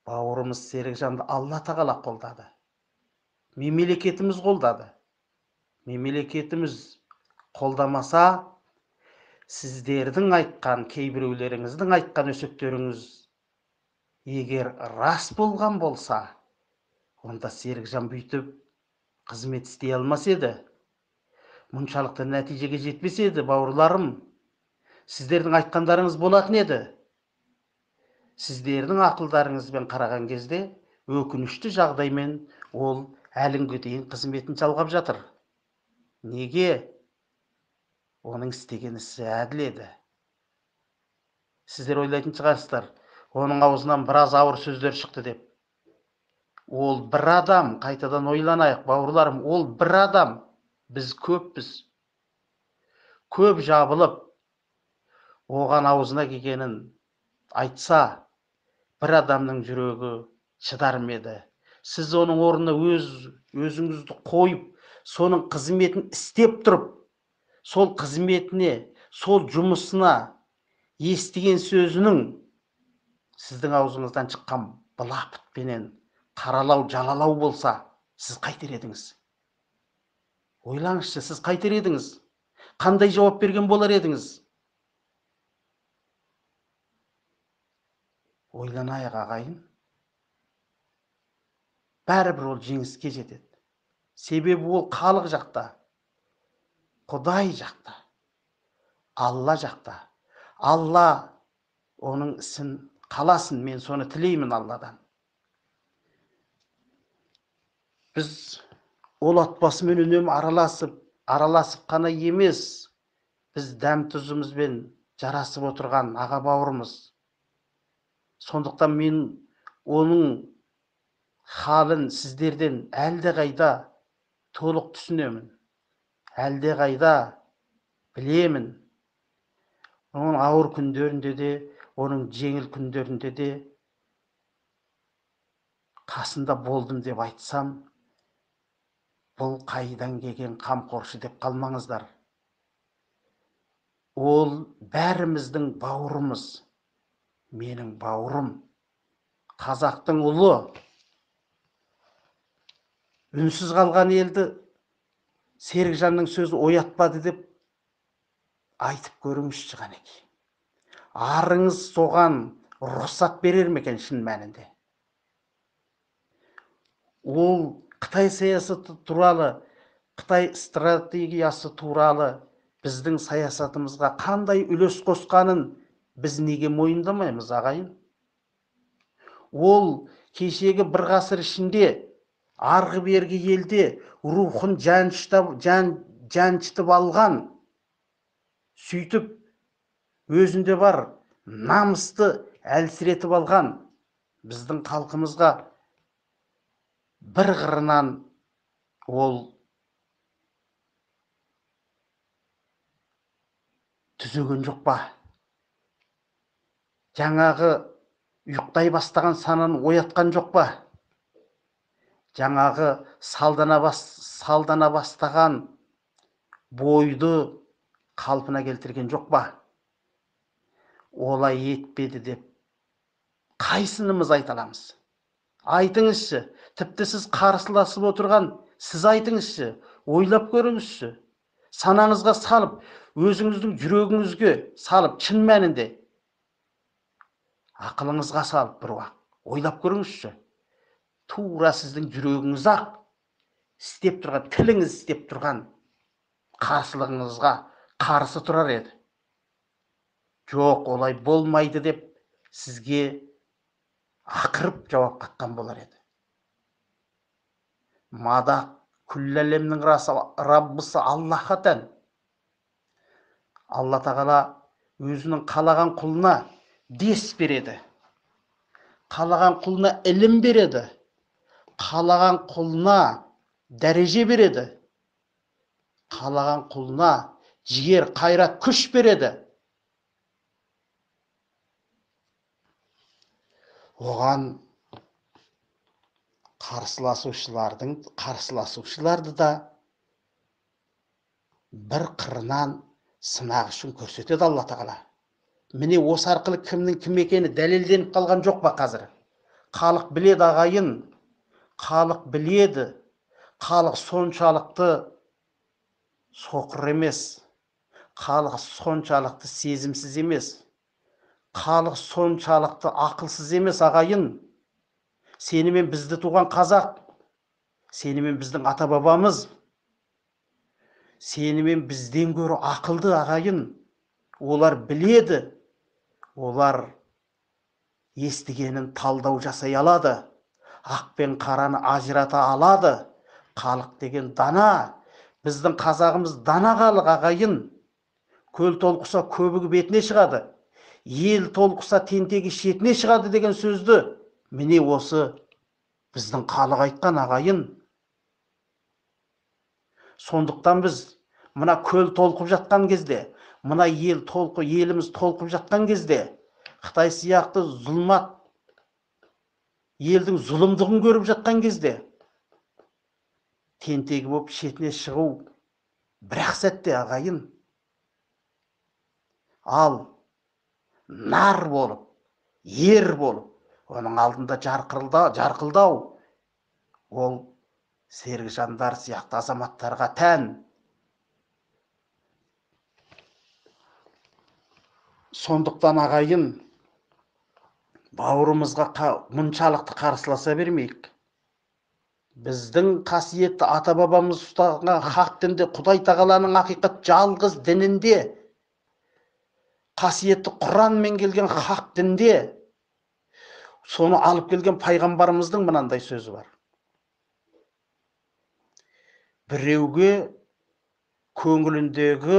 S1: Бауырымыз Серікжанды Алла тағала қолдады. Мемлекетіміз қолдады. Мемлекетіміз қолдамаса, сіздердің айтқан, кейбіреулеріңіздің айтқан өсектеріңіз егер рас болған болса, онда Серікжан бүйтіп қызмет істей алмас еді. Мұншалықты нәтижеге жетпес еді, бауырларым. Сіздердің айтқандарыңыз болатын еді. Сіздердің ақылдарыңызбен қараған кезде өкінішті жағдаймен ол әліңге дейін қызметін жалғап жатыр. Неге? Оның істеген ісі әділ еді. Сіздер ойлайтын шығарсыздар, оның аузынан біраз ауыр сөздер шықты деп. Ол бір адам, қайтадан ойланайық, бауырларым, ол бір адам. Біз көппіз. Көп жабылып, оған аузына келгенін айтса, бір адамның жүрегі шыдар ма еді? Сіз оның орнына өзіңізді қойып, соның қызметін істеп тұрып, сол қызметіне, сол жұмысына естіген сөзінің сіздің аузыңыздан шыққан былапытпенен қаралау, жалалау болса, сіз қайтер едіңіз? Ойлаңызшы, сіз қайтер едіңіз? Қандай жауап берген болар едіңіз? Ойланайық, ағайын. Бәрібір ол жеңіске жетеді. Себебі ол халық жақта, Құдай жақта, Алла жақта. Алла оның ісін қаласын, мен соны тілеймін Алладан. Біз ол отбасымен үнемі араласып қана емес, біз дәм тұзымызбен жарасып отырған аға бауырымыз. Сондықтан мен оның халін сіздерден әлдеқайда толық түсінемін. Әлдеқайда білемін. Оның ауыр күндерінде де, оның жеңіл күндерінде де қасында болдым деп айтсам, бұл қайдан келген қамқоршы деп қалмаңыздар. Ол бәріміздің бауырымыз. Менің бауырым, қазақтың ұлы. Үнсіз қалған елді Серікжанның сөзі оятпады деп айтып көріңізші қанекей. Арыңыз соған рұқсат берер ме екен шын мәнінде? Ол Қытай саясаты туралы, Қытай стратегиясы туралы біздің саясатымызға қандай үлес қосқанын біз неге мойындамаймыз, ағайын? Ол кешегі бір ғасыр ішінде арғы бергі елде рухын жаншытып алған, сөйтіп өзінде бар намысты әлсіретіп алған біздің халқымызға бір қырынан ол түзеген жоқ па? Жаңағы ұйықтай бастаған сананы оятқан жоқ па? Жаңағы салдана бастаған бойды қалпына келтірген жоқ па? Олай етпеді деп қайсынымыз айта аламыз? Айтыңызшы. Тіпті сіз қарсыласып отырған, сіз айтыңызшы, ойлап көріңізші. Санаңызға салып, өзіңіздің жүрегіңізге салып, шын мәнінде ақылыңызға салып бір уақыт ойлап көріңізші. Тура сіздің жүрегіңіз-ақ істеп тұрған, тіліңіз істеп тұрған қарсылығыңызға қарсы тұрар еді. Жоқ, олай болмайды деп сізге ақырып жауап қатқан болар еді. Мадақ күллі әлемнің Раббысы Аллаһқа тән. Алла тағала өзінің қалаған құлына дес береді. Қалаған құлына ілім береді. Қалаған құлына дәреже береді. Қалаған құлына жігер, қайрат, күш береді. Оған қарсыласушыларды да бір қырынан сынақ үшін көрсетеді Алла тағала. Міне осы арқылы кімнің кім екені дәлелденіп қалған жоқ па қазір? Халық біледі ағайын, халық біледі. Халық соншалықты соқыр емес. Халық соншалықты сезімсіз емес. Халық соншалықты ақылсыз емес ағайын. Сенімен бізді туған қазақ, сенімен біздің ата бабамыз, сенімен бізден гөрі ақылды ағайын. Олар біледі, олар естігенін талдау жасай алады, ақ пен қараны ажырата алады. Халық деген дана, біздің қазағымыз дана халық ағайын. Көл толқыса көбігі бетіне шығады, ел толқыса тентегі шетіне шығады деген сөзді міне осы біздің халық айтқан ағайын. Сондықтан біз мына көл толқып жатқан кезде, мына еліміз толқып жатқан кезде, Қытай сияқты зұлмат елдің зұлымдығын көріп жатқан кезде, тентегі болып шетіне шығу бір-ақ сәтте ағайын. Ал нар болып, ер болып, оның алдында жарқылдау, ол Серікжандар сияқты азаматтарға тән. Сондықтан ағайын, бауырымызға мұншалықты қарсыласа бермейік. Біздің қасиетті ата бабамыз ұстаған хақ дінде, Құдай тағаланың ақиқат жалғыз дінінде, қасиетті Құранмен келген хақ дінде, соны алып келген пайғамбарымыздың мынандай сөзі бар. Біреуге көңіліндегі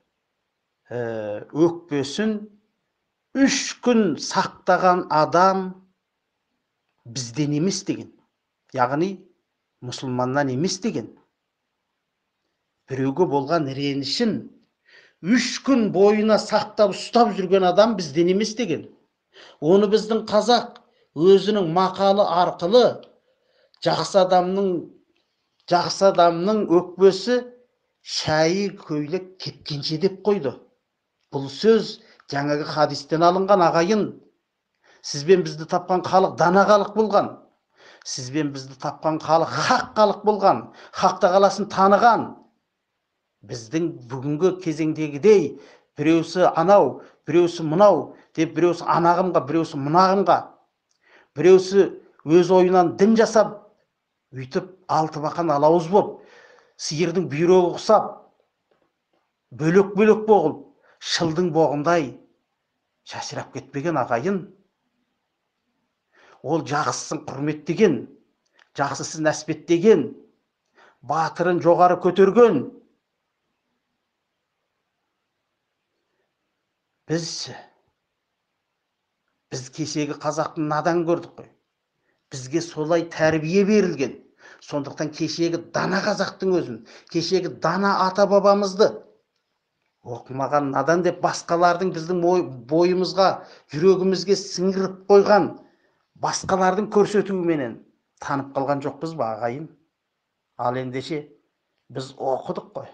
S1: өкпесін 3 күн сақтаған адам бізден емес деген. Яғни мұсылманнан емес деген. Біреуге болған ренішін 3 күн бойына сақтап ұстап жүрген адам бізден емес деген. Оны біздің қазақ өзінің мақалы арқылы жақсы адамның өкпесі шайы көйлек кеткенше деп қойды. Бұл сөз жаңағы хадистен алынған ағайын. Сізбен бізді тапқан халық дана халық болған. Сізбен бізді тапқан халық хақ халық болған. Хақ тағаласын таныған. Біздің бүгінгі кезеңдегідей біреусі анау, біреусі мынау деп, біреусі анағымға, біреусі мұнағымға, біреусі өз ойынан дін жасап, үйтіп алты бақан алауыз боп, сиырдың бүйрегі ұқсап, бөлек-бөлек боғыл, шылдың боғындай шашырап кетпеген ағайын. Ол жақсысын құрметтеген, жақсысын әспеттеген, батырын жоғары көтерген. Біз кешегі қазақтың надан көрдік қой. Бізге солай тәрбие берілген. Сондықтан кешегі дана қазақтың өзін, кешегі дана ата бабамызды оқымаған надан деп басқалардың біздің бойымызға, жүрегімізге сіңіріп қойған басқалардың көрсетуіменен танып қалған жоқпыз ба ағайын? Ал ендеше біз оқыдық қой.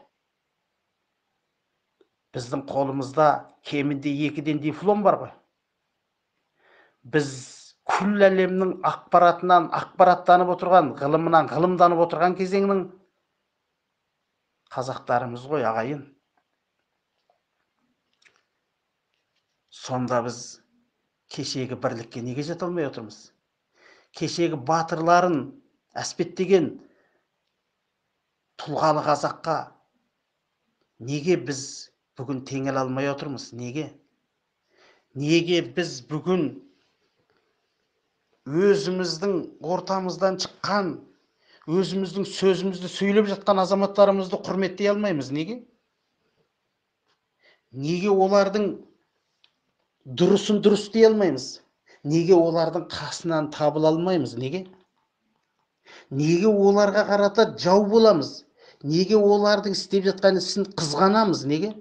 S1: Біздің қолымызда кемінде 2-ден диплом бар ғой. Біз күллі әлемнің ақпараттанып отырған, ғылымынан ғылымданып отырған кезеңнің қазақтарымыз ғой ағайын. Сонда біз кешегі бірлікке неге жете алмай отырмыз? Кешегі батырларын әспеттеген тұлғалы қазаққа неге біз бүгін теңел алмай отырмыз? Неге? Неге біз бүгін өзіміздің ортамыздан шыққан, өзіміздің сөзімізді сөйлеп жатқан азаматтарымызды құрметтей алмаймыз? Неге? Неге олардың дұрысын дұрыс дей алмаймыз? Неге олардың қасынан табыла алмаймыз? Неге? Неге оларға қарата жау боламыз? Неге олардың істеп жатқан ісін қызғанамыз? Неге?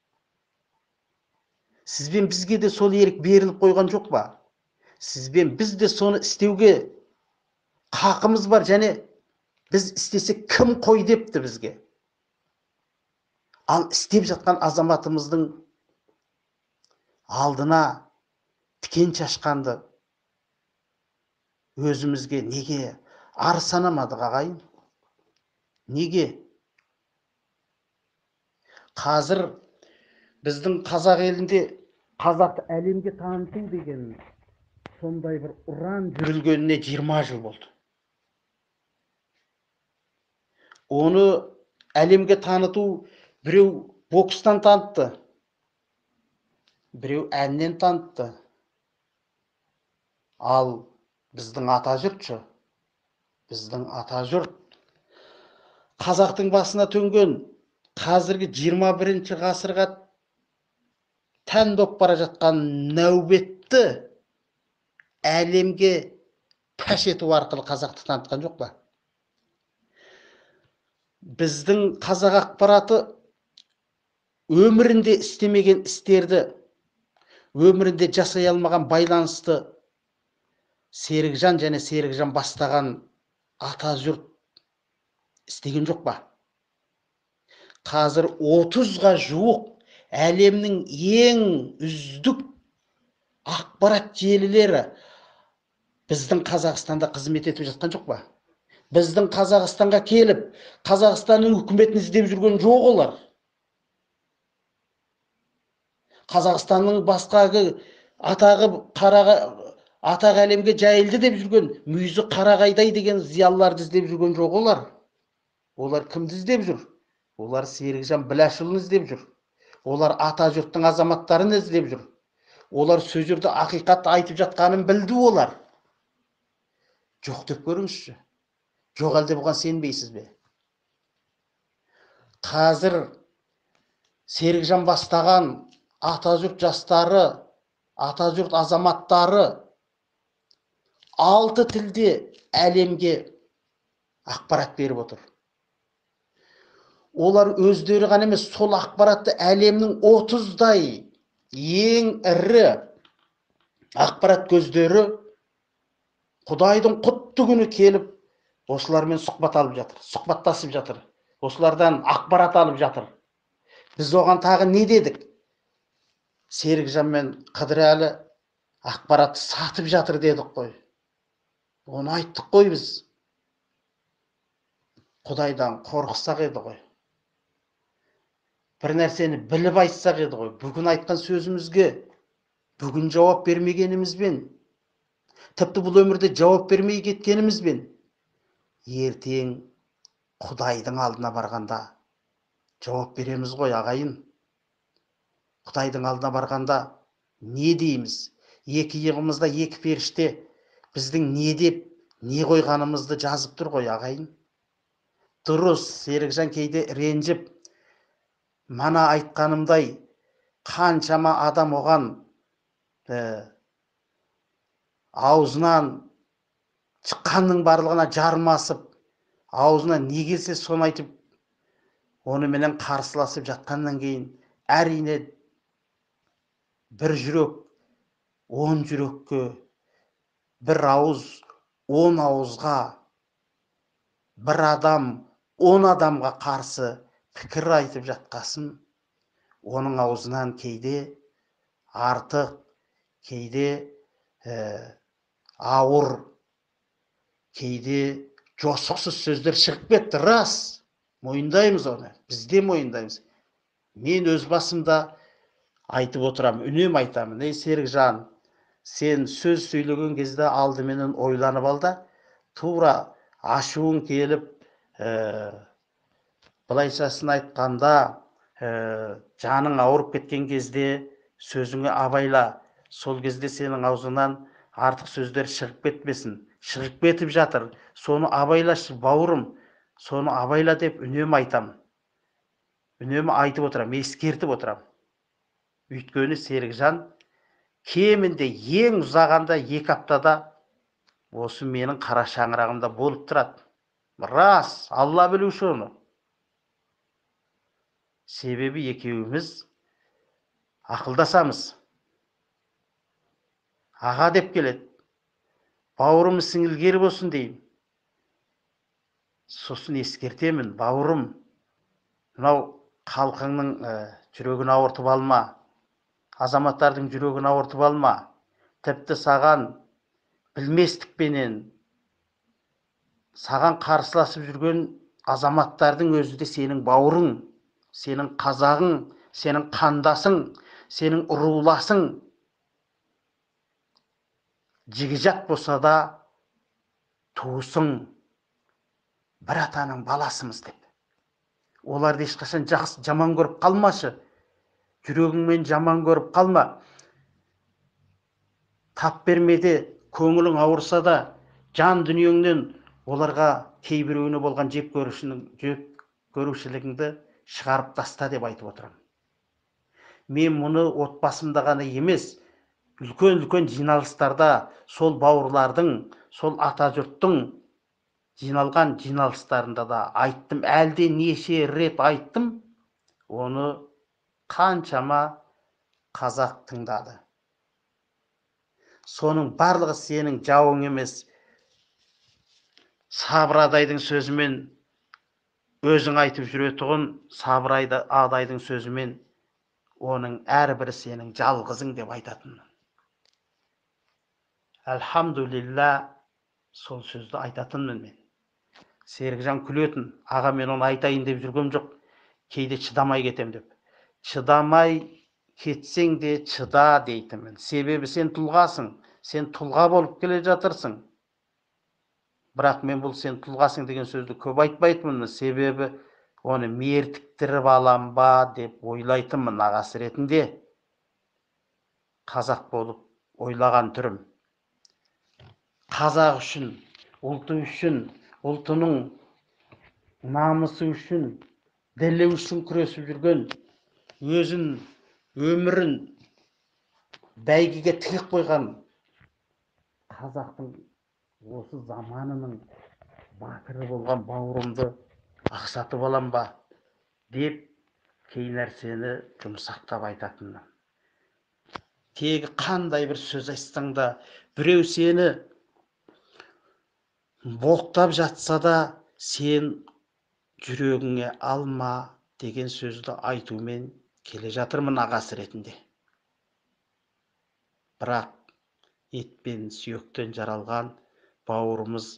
S1: Сізбен бізге де сол ерік беріліп қойған жоқ па? Сізбен біз де соны істеуге хақымыз бар, және біз істесек кім қой депті бізге? Ал істеп жатқан азаматымыздың алдына тікен шашқанды өзімізге неге ар санамадық ағайын? Неге? Қазір біздің қазақ елінде қазақты әлемге таныту деген сондай бір ұран жүрілгеніне 20 жыл болды. Оны әлемге таныту біреу бокстан танытты, біреу әннен танытты. Ал біздің ата жұртшы, біздің ата жұрт қазақтың басына төнген қазіргі 21 ғасырға тән болып бара жатқан нәубетті әлемге паш ету арқылы қазақты танытқан жоқ па? Біздің қазақ ақпараты өмірінде істемеген істерді, өмірінде жасай алмаған байланысты Серікжан және Серікжан бастаған ата жұрт істеген жоқ па? Қазір 30-ға жуық әлемнің ең үздік ақпарат желілері біздің Қазақстанда қызмет етіп жатқан жоқ па? Біздің Қазақстанға келіп, Қазақстанның үкіметін іздеп жүрген жоқ олар. Қазақстанның басқағы атағы әлемге жайылды деп жүрген мүйізі қарағайдай деген зиялыларды іздеп жүрген жоқ олар. Олар кімді іздеп жүр? Олар Серікжан Біләшұлын іздеп жүр. Олар ата жұрттың азаматтарын іздеп жүр. Олар сөз жерде ақиқат айтып жатқанын білді олар. Жоқ деп көріңізші. Жоқ әлде бұған сенбейсіз бе? Қазір Серікжан бастаған ата жұрт жастары, ата жұрт азаматтары 6 тілде әлемге ақпарат беріп отыр. Олар өздері ғана емес, сол ақпаратты әлемнің 30-дай ең ірі ақпарат көздері Құдайдың құтты күні келіп, осылармен сұхбат алып жатыр, сұхбаттасып жатыр. Осылардан ақпарат алып жатыр. Біз оған тағы не дедік? Серікжан мен Қыдырәлі ақпаратты сатып жатыр дедік қой. Оны айттық қой біз. Құдайдан қорықсақ еді ғой. Бір нәрсені біліп айтсақ еді ғой. Бүгін айтқан сөзімізге бүгін жауап бермегенімізбен, тіпті бұл өмірде жауап бермей кеткенімізбен, ертең Құдайдың алдына барғанда жауап береміз ғой ағайын. Құдайдың алдына барғанда не дейміз? Екі иығымызда екі періште біздің не деп, не қойғанымызды жазып тұр ғой ағайын. Дұрыс, Серікжан кейде ренжіп, мана айтқанымдай қаншама адам оған аузынан шыққанның барлығына жармасып, аузынан не келсе соны айтып, онымен қарсыласып жатқаннан кейін, әрине бір жүрек 10 жүрекке, бір ауыз 10 ауызға, бір адам 10 адамға қарсы пікір айтып жатқасын, оның аузынан кейде артық, кейде ауыр, кейде жосықсыз сөздер шығып кетті, рас. Мойындаймыз оны, біз де мойындаймыз. Мен өз басымда айтып отырамын, үнем айтамын. Серікжан, сен сөз сөйлеген кезде алдыменен ойланып ал да, тура ашуың келіп, былайшасын айтқанда, жаның ауырып кеткен кезде сөзіңе абайла. Сол кезде сенің аузынан артық сөздер шығып кетпесін. Шығып кетіп жатыр. Соны абайлашы, бауырым. Соны абайла деп үнем айтамын. Үнемі айтып отырам, ескертіп отырам. Өйткені Серікжан кемінде ең ұзағанда 2 аптада осы менің қара шаңырағымда болып тұрады. Рас, Алла білуші оны. Себебі екеуіміз ақылдасамыз. Аға деп келеді. Бауырымыз сіңілгер болсын деймін. Сосын ескертемін, бауырым, мынау халқыңның жүрегін ауыртып алма. Азаматтардың жүрегін ауыртып алма. Тіпті саған білместікпенен саған қарсыласып жүрген азаматтардың өзі де сенің бауырың, сенің қазағың, сенің қандасың, сенің руласың. Жігіжат болса да туысың, бір атаның баласымыз деп. Оларды ешқашан жаман көріп қалмашы. Жүрегіңмен жаман көріп қалма. Тап бермеде, көңілің ауырса да, жан дүниеңнен оларға кейбіреуіне болған жек көрушілігіңді шығарып таста деп айтып отырамын. Мен мұны отбасымда ғана емес, үлкен жиналыстарда сол бауырлардың, сол ата жұрттың жиналған жиналыстарында да айттым, әлде неше рет айттым. Оны қаншама қазақ тыңдады. Соның барлығы сенің жауың емес. Сабыр адайдың сөзімен өзің айтып жүретұғын, Сабыр адайдың сөзімен оның әрбірі сенің жалғызың деп айтатын. Әлхамдулилля, сол сөзді айтатынмын мен. Серікжан күлетін, аға мен оны айтайын деп жүргем жоқ, кейде шыдамай кетем деп. Шыдамай кетсең де шыда дейтінмін. Себебі сен тұлғасың, сен тұлға болып келе жатырсың. Бірақ мен бұл сен тұлғасың деген сөзді көп айтпайтынмын, себебі оны мертіктіріп алам ба деп ойлайтынмын ағасы ретінде. Қазақ болып ойлаған түрім. Қазақ үшін, ұлты үшін, ұлтының намысы үшін, ділі үшін күресіп жүрген, өзін, өмірін бәйгеге тігіп қойған қазақтың осы заманының батыры болған бауырымды ақсатып алам ба деп кей нәрсені жұмсақтап айтатынмын. Тегі қандай бір сөз айтсаң да, біреу сені боқтап жатса да, сен жүрегіңе алма деген сөзді айтумен келе жатырмын ағасы ретінде. Бірақ ет пен сүйектен жаралған бауырымыз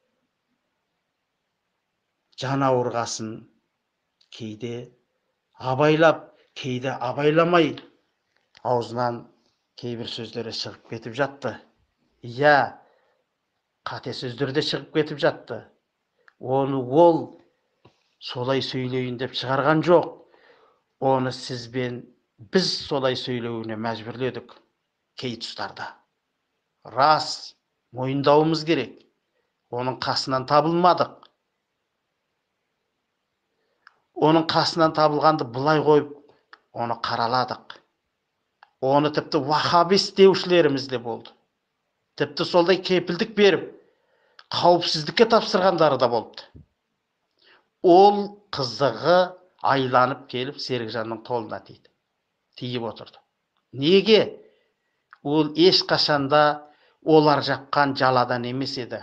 S1: жан ауырғасын кейде абайлап, кейде абайламай аузынан кейбір сөздері шығып кетіп жатты. Иә, қате сөздер де шығып кетіп жатты. Оны ол солай сөйлейін деп шығарған жоқ. Оны сізбен біз солай сөйлеуіне мәжбүрледік кей тұстарда. Рас, мойындауымыз керек. Оның қасынан табылмадық. Оның қасынан табылғанды бұлай қойып, оны қараладық. Оны тіпті вахабист деушілеріміз де болды. Тіпті солдай кепілдік беріп, қауіпсіздікке тапсырғандары да болды. Ол қызығы айланып келіп Серікжанның қолына тиді. Тиіп отырды. Неге? Ол ешқашанда олар жапқан жаладан емес еді.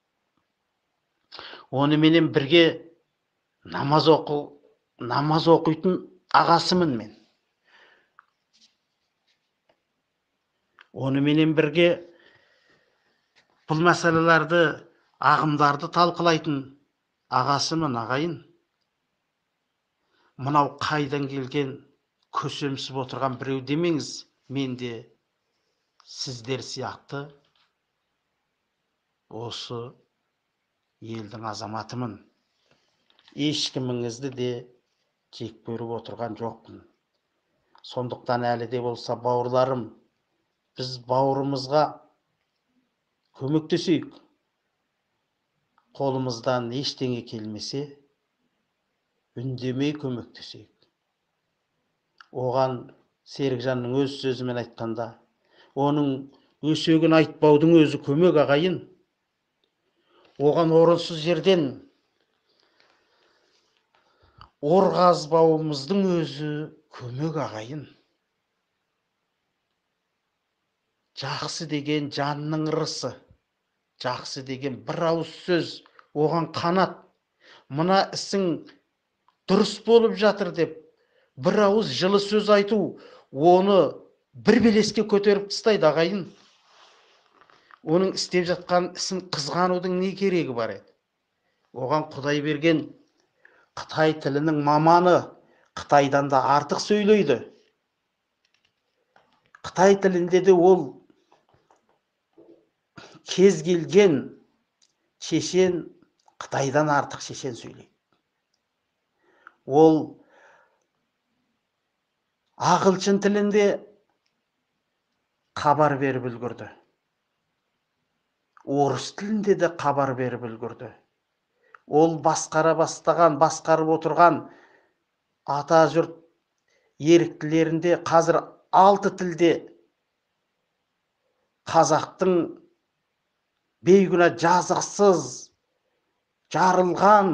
S1: Онымен бірге намаз оқитын ағасымын мен. Онымен бірге бұл мәселелерді, ағымдарды талқылайтын ағасымын, ағайын. Мынау қайдан келген көсемсіп отырған біреу демеңіз, мен де сіздер сияқты осы елдің азаматымын. Ешкіміңізді де жек көріп отырған жоқпын. Сондықтан әлі де болса бауырларым, біз бауырымызға көмектесейік. Қолымыздан ештеңе келмесе, үндемей көмектесейік. Оған Серікжанның өз сөзімен айтқанда, оның өсегін айтпаудың өзі көмек, ағайын. Оған орынсыз жерден ор қазбауымыздың өзі көмек, ағайын. Жақсы деген жанның ырысы, жақсы деген бір ауыз сөз, оған қанат. Мына ісің дұрыс болып жатыр деп, бір ауыз жылы сөз айту, оны бір белеске көтеріп тастайды, ағайын. Оның істеп жатқан ісін қызғанудың не керегі бар еді? Оған Құдай берген Қытай тілінің маманы Қытайдан да артық сөйлейді. Қытай тілінде де ол кез келген шешен Қытайдан артық шешен сөйлейді. Ол ағылшын тілінде хабар беріп үлгірді. Орыс тілінде де хабар беріп үлгірді. Ол басқарып отырған ата жұрт еріктілерінде қазір 6 тілде қазақтың бейгүнә жазықсыз жарылған,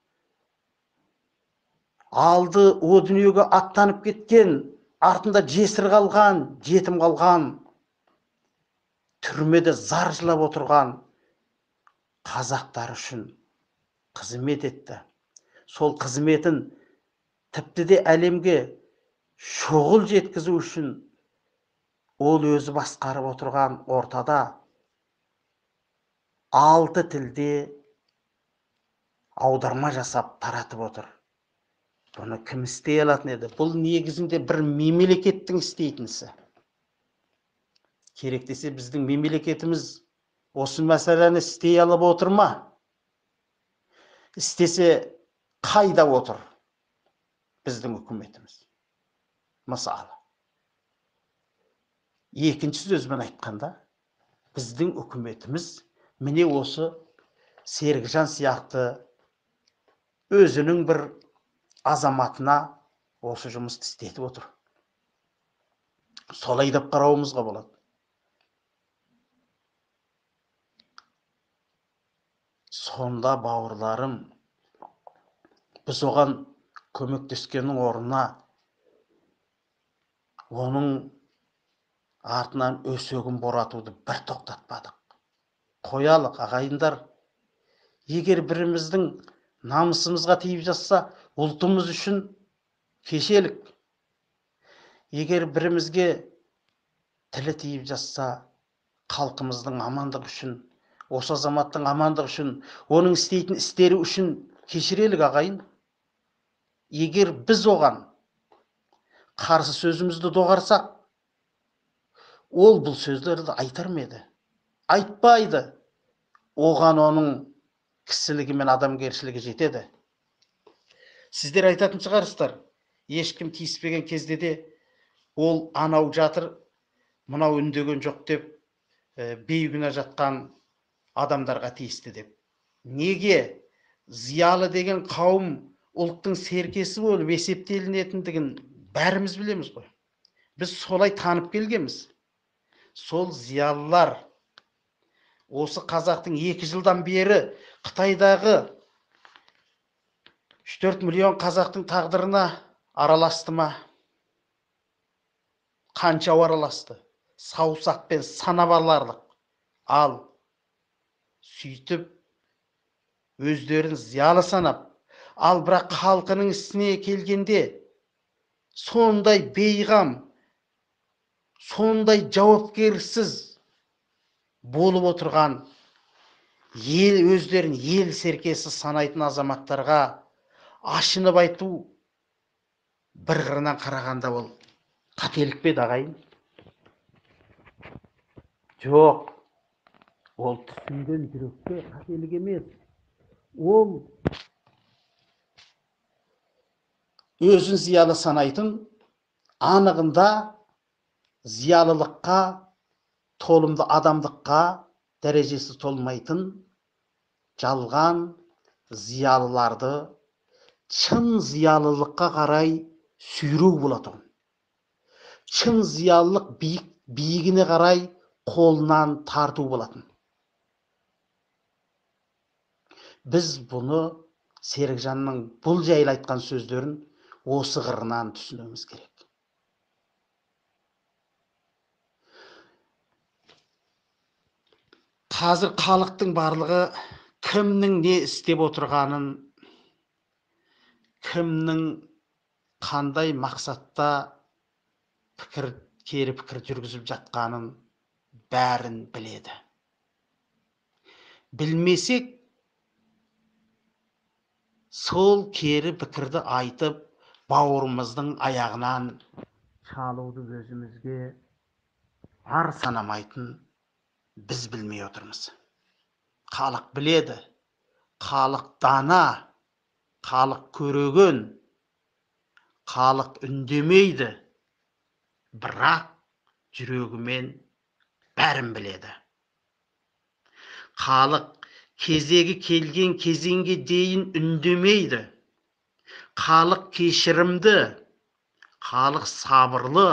S1: алды о дүниеге аттанып кеткен, артында жесір қалған, жетім қалған, түрмеде зар жылап отырған қазақтар үшін қызмет етті. Сол қызметін тіпті де әлемге шұғыл жеткізу үшін ол өзі басқарып отырған ортада 6 тілде аударма жасап таратып отыр. Бұны кім істей алатын еді? Бұл негізінде бір мемлекеттің істейтін ісі. Керек десе біздің мемлекетіміз осы мәселені істей алып отыр ма? Істесе қайда отыр біздің үкіметіміз? Мысалы, екінші сөзбен айтқанда, біздің үкіметіміз міне осы Серікжан сияқты өзінің бір азаматына осы жұмысты істетіп отыр. Солай деп қарауымызға болады. Сонда бауырларым, біз оған көмектескеннің орнына оның артынан өсегін боратуды бір тоқтатпадық. Қоялық, ағайындар. Егер біріміздің намысымызға тиіп жатса, ұлтымыз үшін кешелік. Егер бірімізге тілі тиіп жатса, халқымыздың амандығы үшін, осы азаматтың амандығы үшін, оның істейтін істері үшін кешірелік, ағайын. Егер біз оған қарсы сөзімізді доғарсақ, ол бұл сөздерді айтар ма еді? Айтпайды. Оған оның кісілігі мен адамгершілігі жетеді. Сіздер айтатын шығарсыздар, ешкім тиіспеген кезде де ол анау жатыр, мынау үндеген жоқ деп, бейгүнә жатқан адамдарға тиісті деп. Неге? Зиялы деген қауым ұлттың серкесі болып есептелінетіндігін бәріміз білеміз ғой. Біз солай танып келгенбіз. Сол зиялылар осы қазақтың 2 жылдан бері Қытайдағы 3-4 миллион қазақтың тағдырына араласты ма? Қанша араласты? Саусақпен санап аларлық. Ал сөйтіп өздерін зиялы санап, ал бірақ халқының ісіне келгенде сондай бейғам, сондай жауапкерсіз болып отырған өздерін ел серкесі санайтын азаматтарға ашынып айту бір қырынан қарағанда ол қателік пе, ағайын? Жоқ, ол түсінген жүректе қателік емес. Ол өзін зиялы санайтын, анығында зиялылыққа, толымды адамдыққа дәрежесі толмайтын жалған зиялыларды шын зиялылыққа қарай сүйреу болатын. Шын зиялылық биігіне қарай қолынан тарту болатын. Біз бұны Серікжанның бұл жайлы айтқан сөздерін осы қырынан түсінуіміз керек. Қазір халықтың барлығы кімнің не істеп отырғанын, кімнің қандай мақсатта кері пікір жүргізіп жатқанын бәрін біледі. Bilmesек, сол кері пікірді айтып, бауырымыздың аяғынан шалуды өзімізге ар санамайтын біз білмей отырмыз. Халық біледі, халық дана, халық көреген, халық үндемейді, бірақ жүрегімен бәрін біледі. Халық кезегі келген кезеңге дейін үндемейді. Халық кешірімді, халық сабырлы.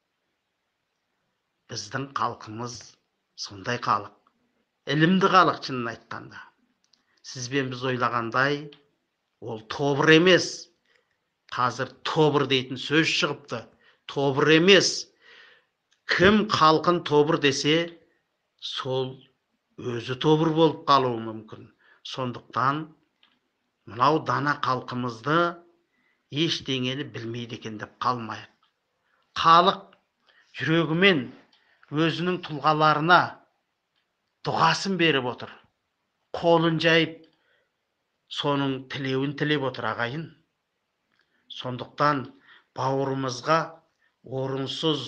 S1: Біздің халқымыз сондай халық. Ілімді халық, шынын айтқанда. Сіз бен біз ойлағандай, ол тобыр емес. Қазір тобыр дейтін сөз шығыпты. Тобыр емес. Кім халқын тобыр десе, сол өзі тобыр болып қалуы мүмкін. Сондықтан, мынау дана халқымызды ештеңені білмейді екен деп қалмайық. Халық жүрегімен өзінің тұлғаларына дұғасын беріп отыр. Қолын жайып, соның тілеуін тілеп отыр, ағайын. Сондықтан бауырымызға орынсыз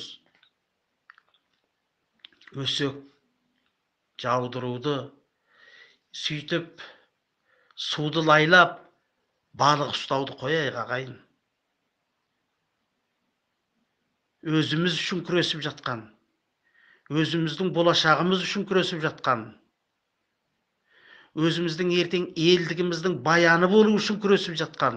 S1: өсек жаудыруды, сөйтіп суды лайлап, балық ұстауды қояйық, ағайын. Өзіміз үшін күресіп жатқан, өзіміздің болашағымыз үшін күресіп жатқан, өзіміздің ертең елдігіміздің баяны болу үшін күресіп жатқан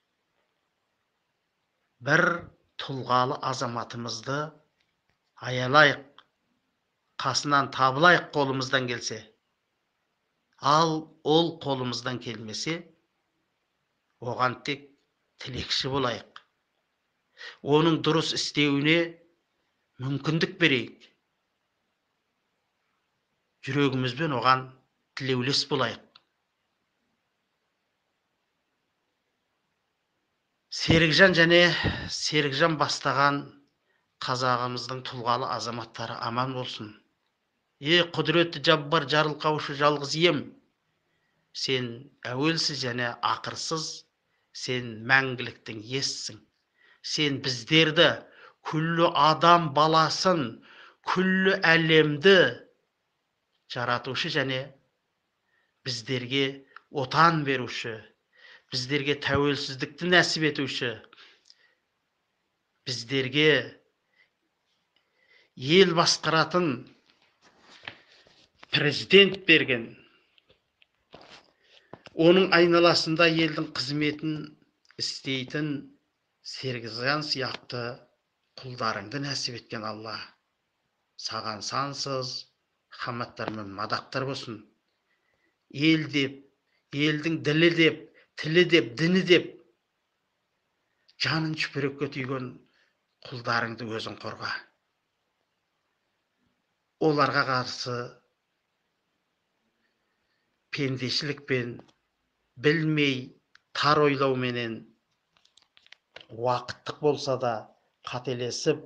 S1: бір тұлғалы азаматымызды аялайық, қасынан табылайық қолымыздан келсе. Ал ол қолымыздан келмесе, оған тек тілекші болайық. Оның дұрыс істеуіне мүмкіндік берейік. Жүрегімізбен оған тілеулес болайық. Серікжан және Серікжан бастаған қазағымыздың тұлғалы азаматтары аман болсын. Құдіретті жаббар, жарылқаушы жалғыз ем. Сен әуелсіз және ақырсыз, сен мәңгіліктің иесісің. Сен біздерді, күллі адам баласын, күллі әлемді жаратушы және біздерге отан беруші, біздерге тәуелсіздікті нәсіп етуші, біздерге ел басқаратын президент берген, оның айналасында елдің қызметін істейтін Серікжан сияқты құлдарыңды нәсіп еткен Алла. Саған сансыз хаматтар мен мадақтар болсын. Ел деп, елдің ділі деп, тілі деп, діні деп, жанын шүпірекке түйген құлдарыңды өзің қорға. Оларға қарсы пендешілікпен, білмей, тар ойлауменен, уақыттық болса да қателесіп,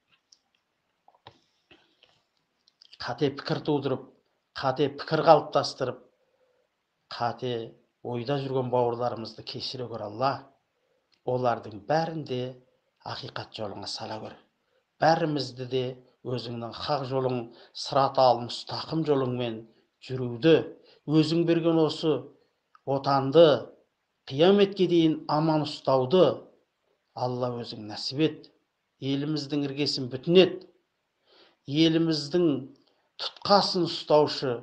S1: қате пікір тудырып, қате пікір қалыптастырып, қате ойда жүрген бауырларымызды кешіре көр Алла. Олардың бәрінде ақиқат жолыңа сала көр. Бәрімізді де өзіңнің хақ жолың, сырат-ал мұстақым жолыңмен жүруді, өзің берген осы отанды қияметке дейін аман ұстауды Алла өзің нәсіп ет. Еліміздің іргесін бүтін ет. Еліміздің тұтқасын ұстаушы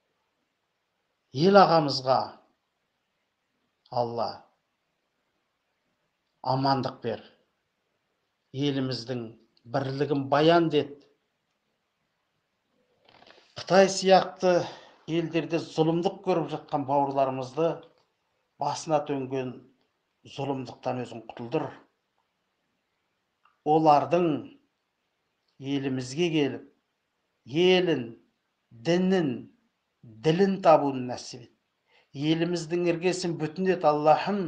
S1: ел ағамызға Алла амандық бер. Еліміздің бірлігін баян ет. Қытай сияқты елдерде зұлымдық көріп жатқан бауырларымызды басына төнген зұлымдықтан өзің құтылдыр. Олардың елімізге келіп, елін, дінін, ділін табуын нәсіп ет. Еліміздің іргесін бүтін ет Аллахым.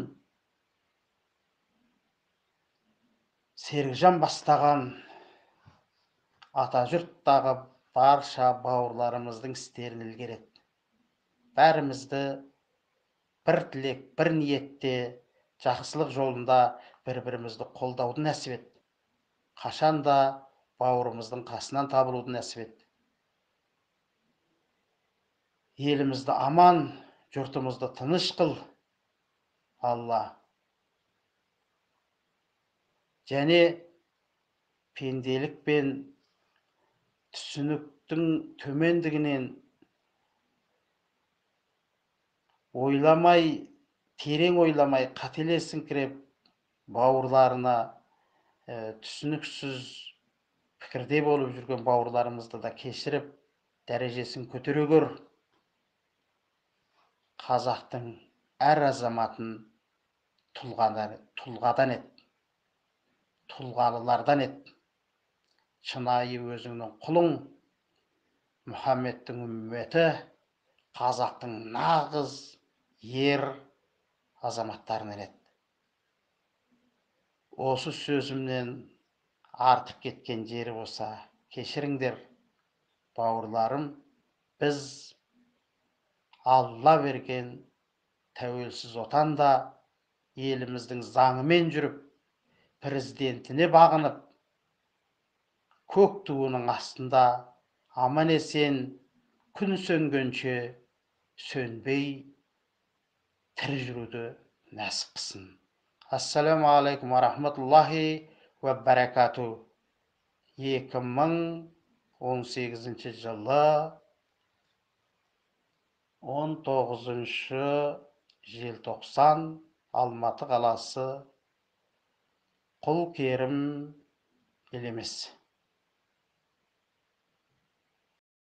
S1: Серікжан бастаған ата жұрттағы барша бауырларымыздың істерін ілгері ет. бәрімізді бір тілек, бір ниетте, жақсылық жолында бір-бірімізді қолдауды нәсіп ет. Қашанда бауырымыздың қасынан табылуды нәсіп ет. Елімізді аман, жұртымызды тыныш қыл, Алла. Және пенделік пен түсініктің төмендігінен терең ойламай, қателесіңкіреп, бауырларына түсініксіз пікірде болып жүрген бауырларымызды да кешіріп, дәрежесін көтере көр. Қазақтың әр азаматын тұлғадан ет, тұлғалылардан ет. Шынайы өзіңнің құлың, Мұхаммедтің үмметі, қазақтың нағыз ер азаматтарынан ет. Осы сөзімнен артып кеткен жері болса, кешіріңдер, бауырларым. Біз Алла берген тәуелсіз отанда еліміздің заңымен жүріп, президентіне бағынып, көк туының астында аман-есен күн сөнгенше сөнбей тірі жүруді нәсіп қылсын. Ассаламу алейкум ва рахматуллахи ва баракату. 2018 жылы 19 желтоқсан, Алматы қаласы, Құлкерім елемес.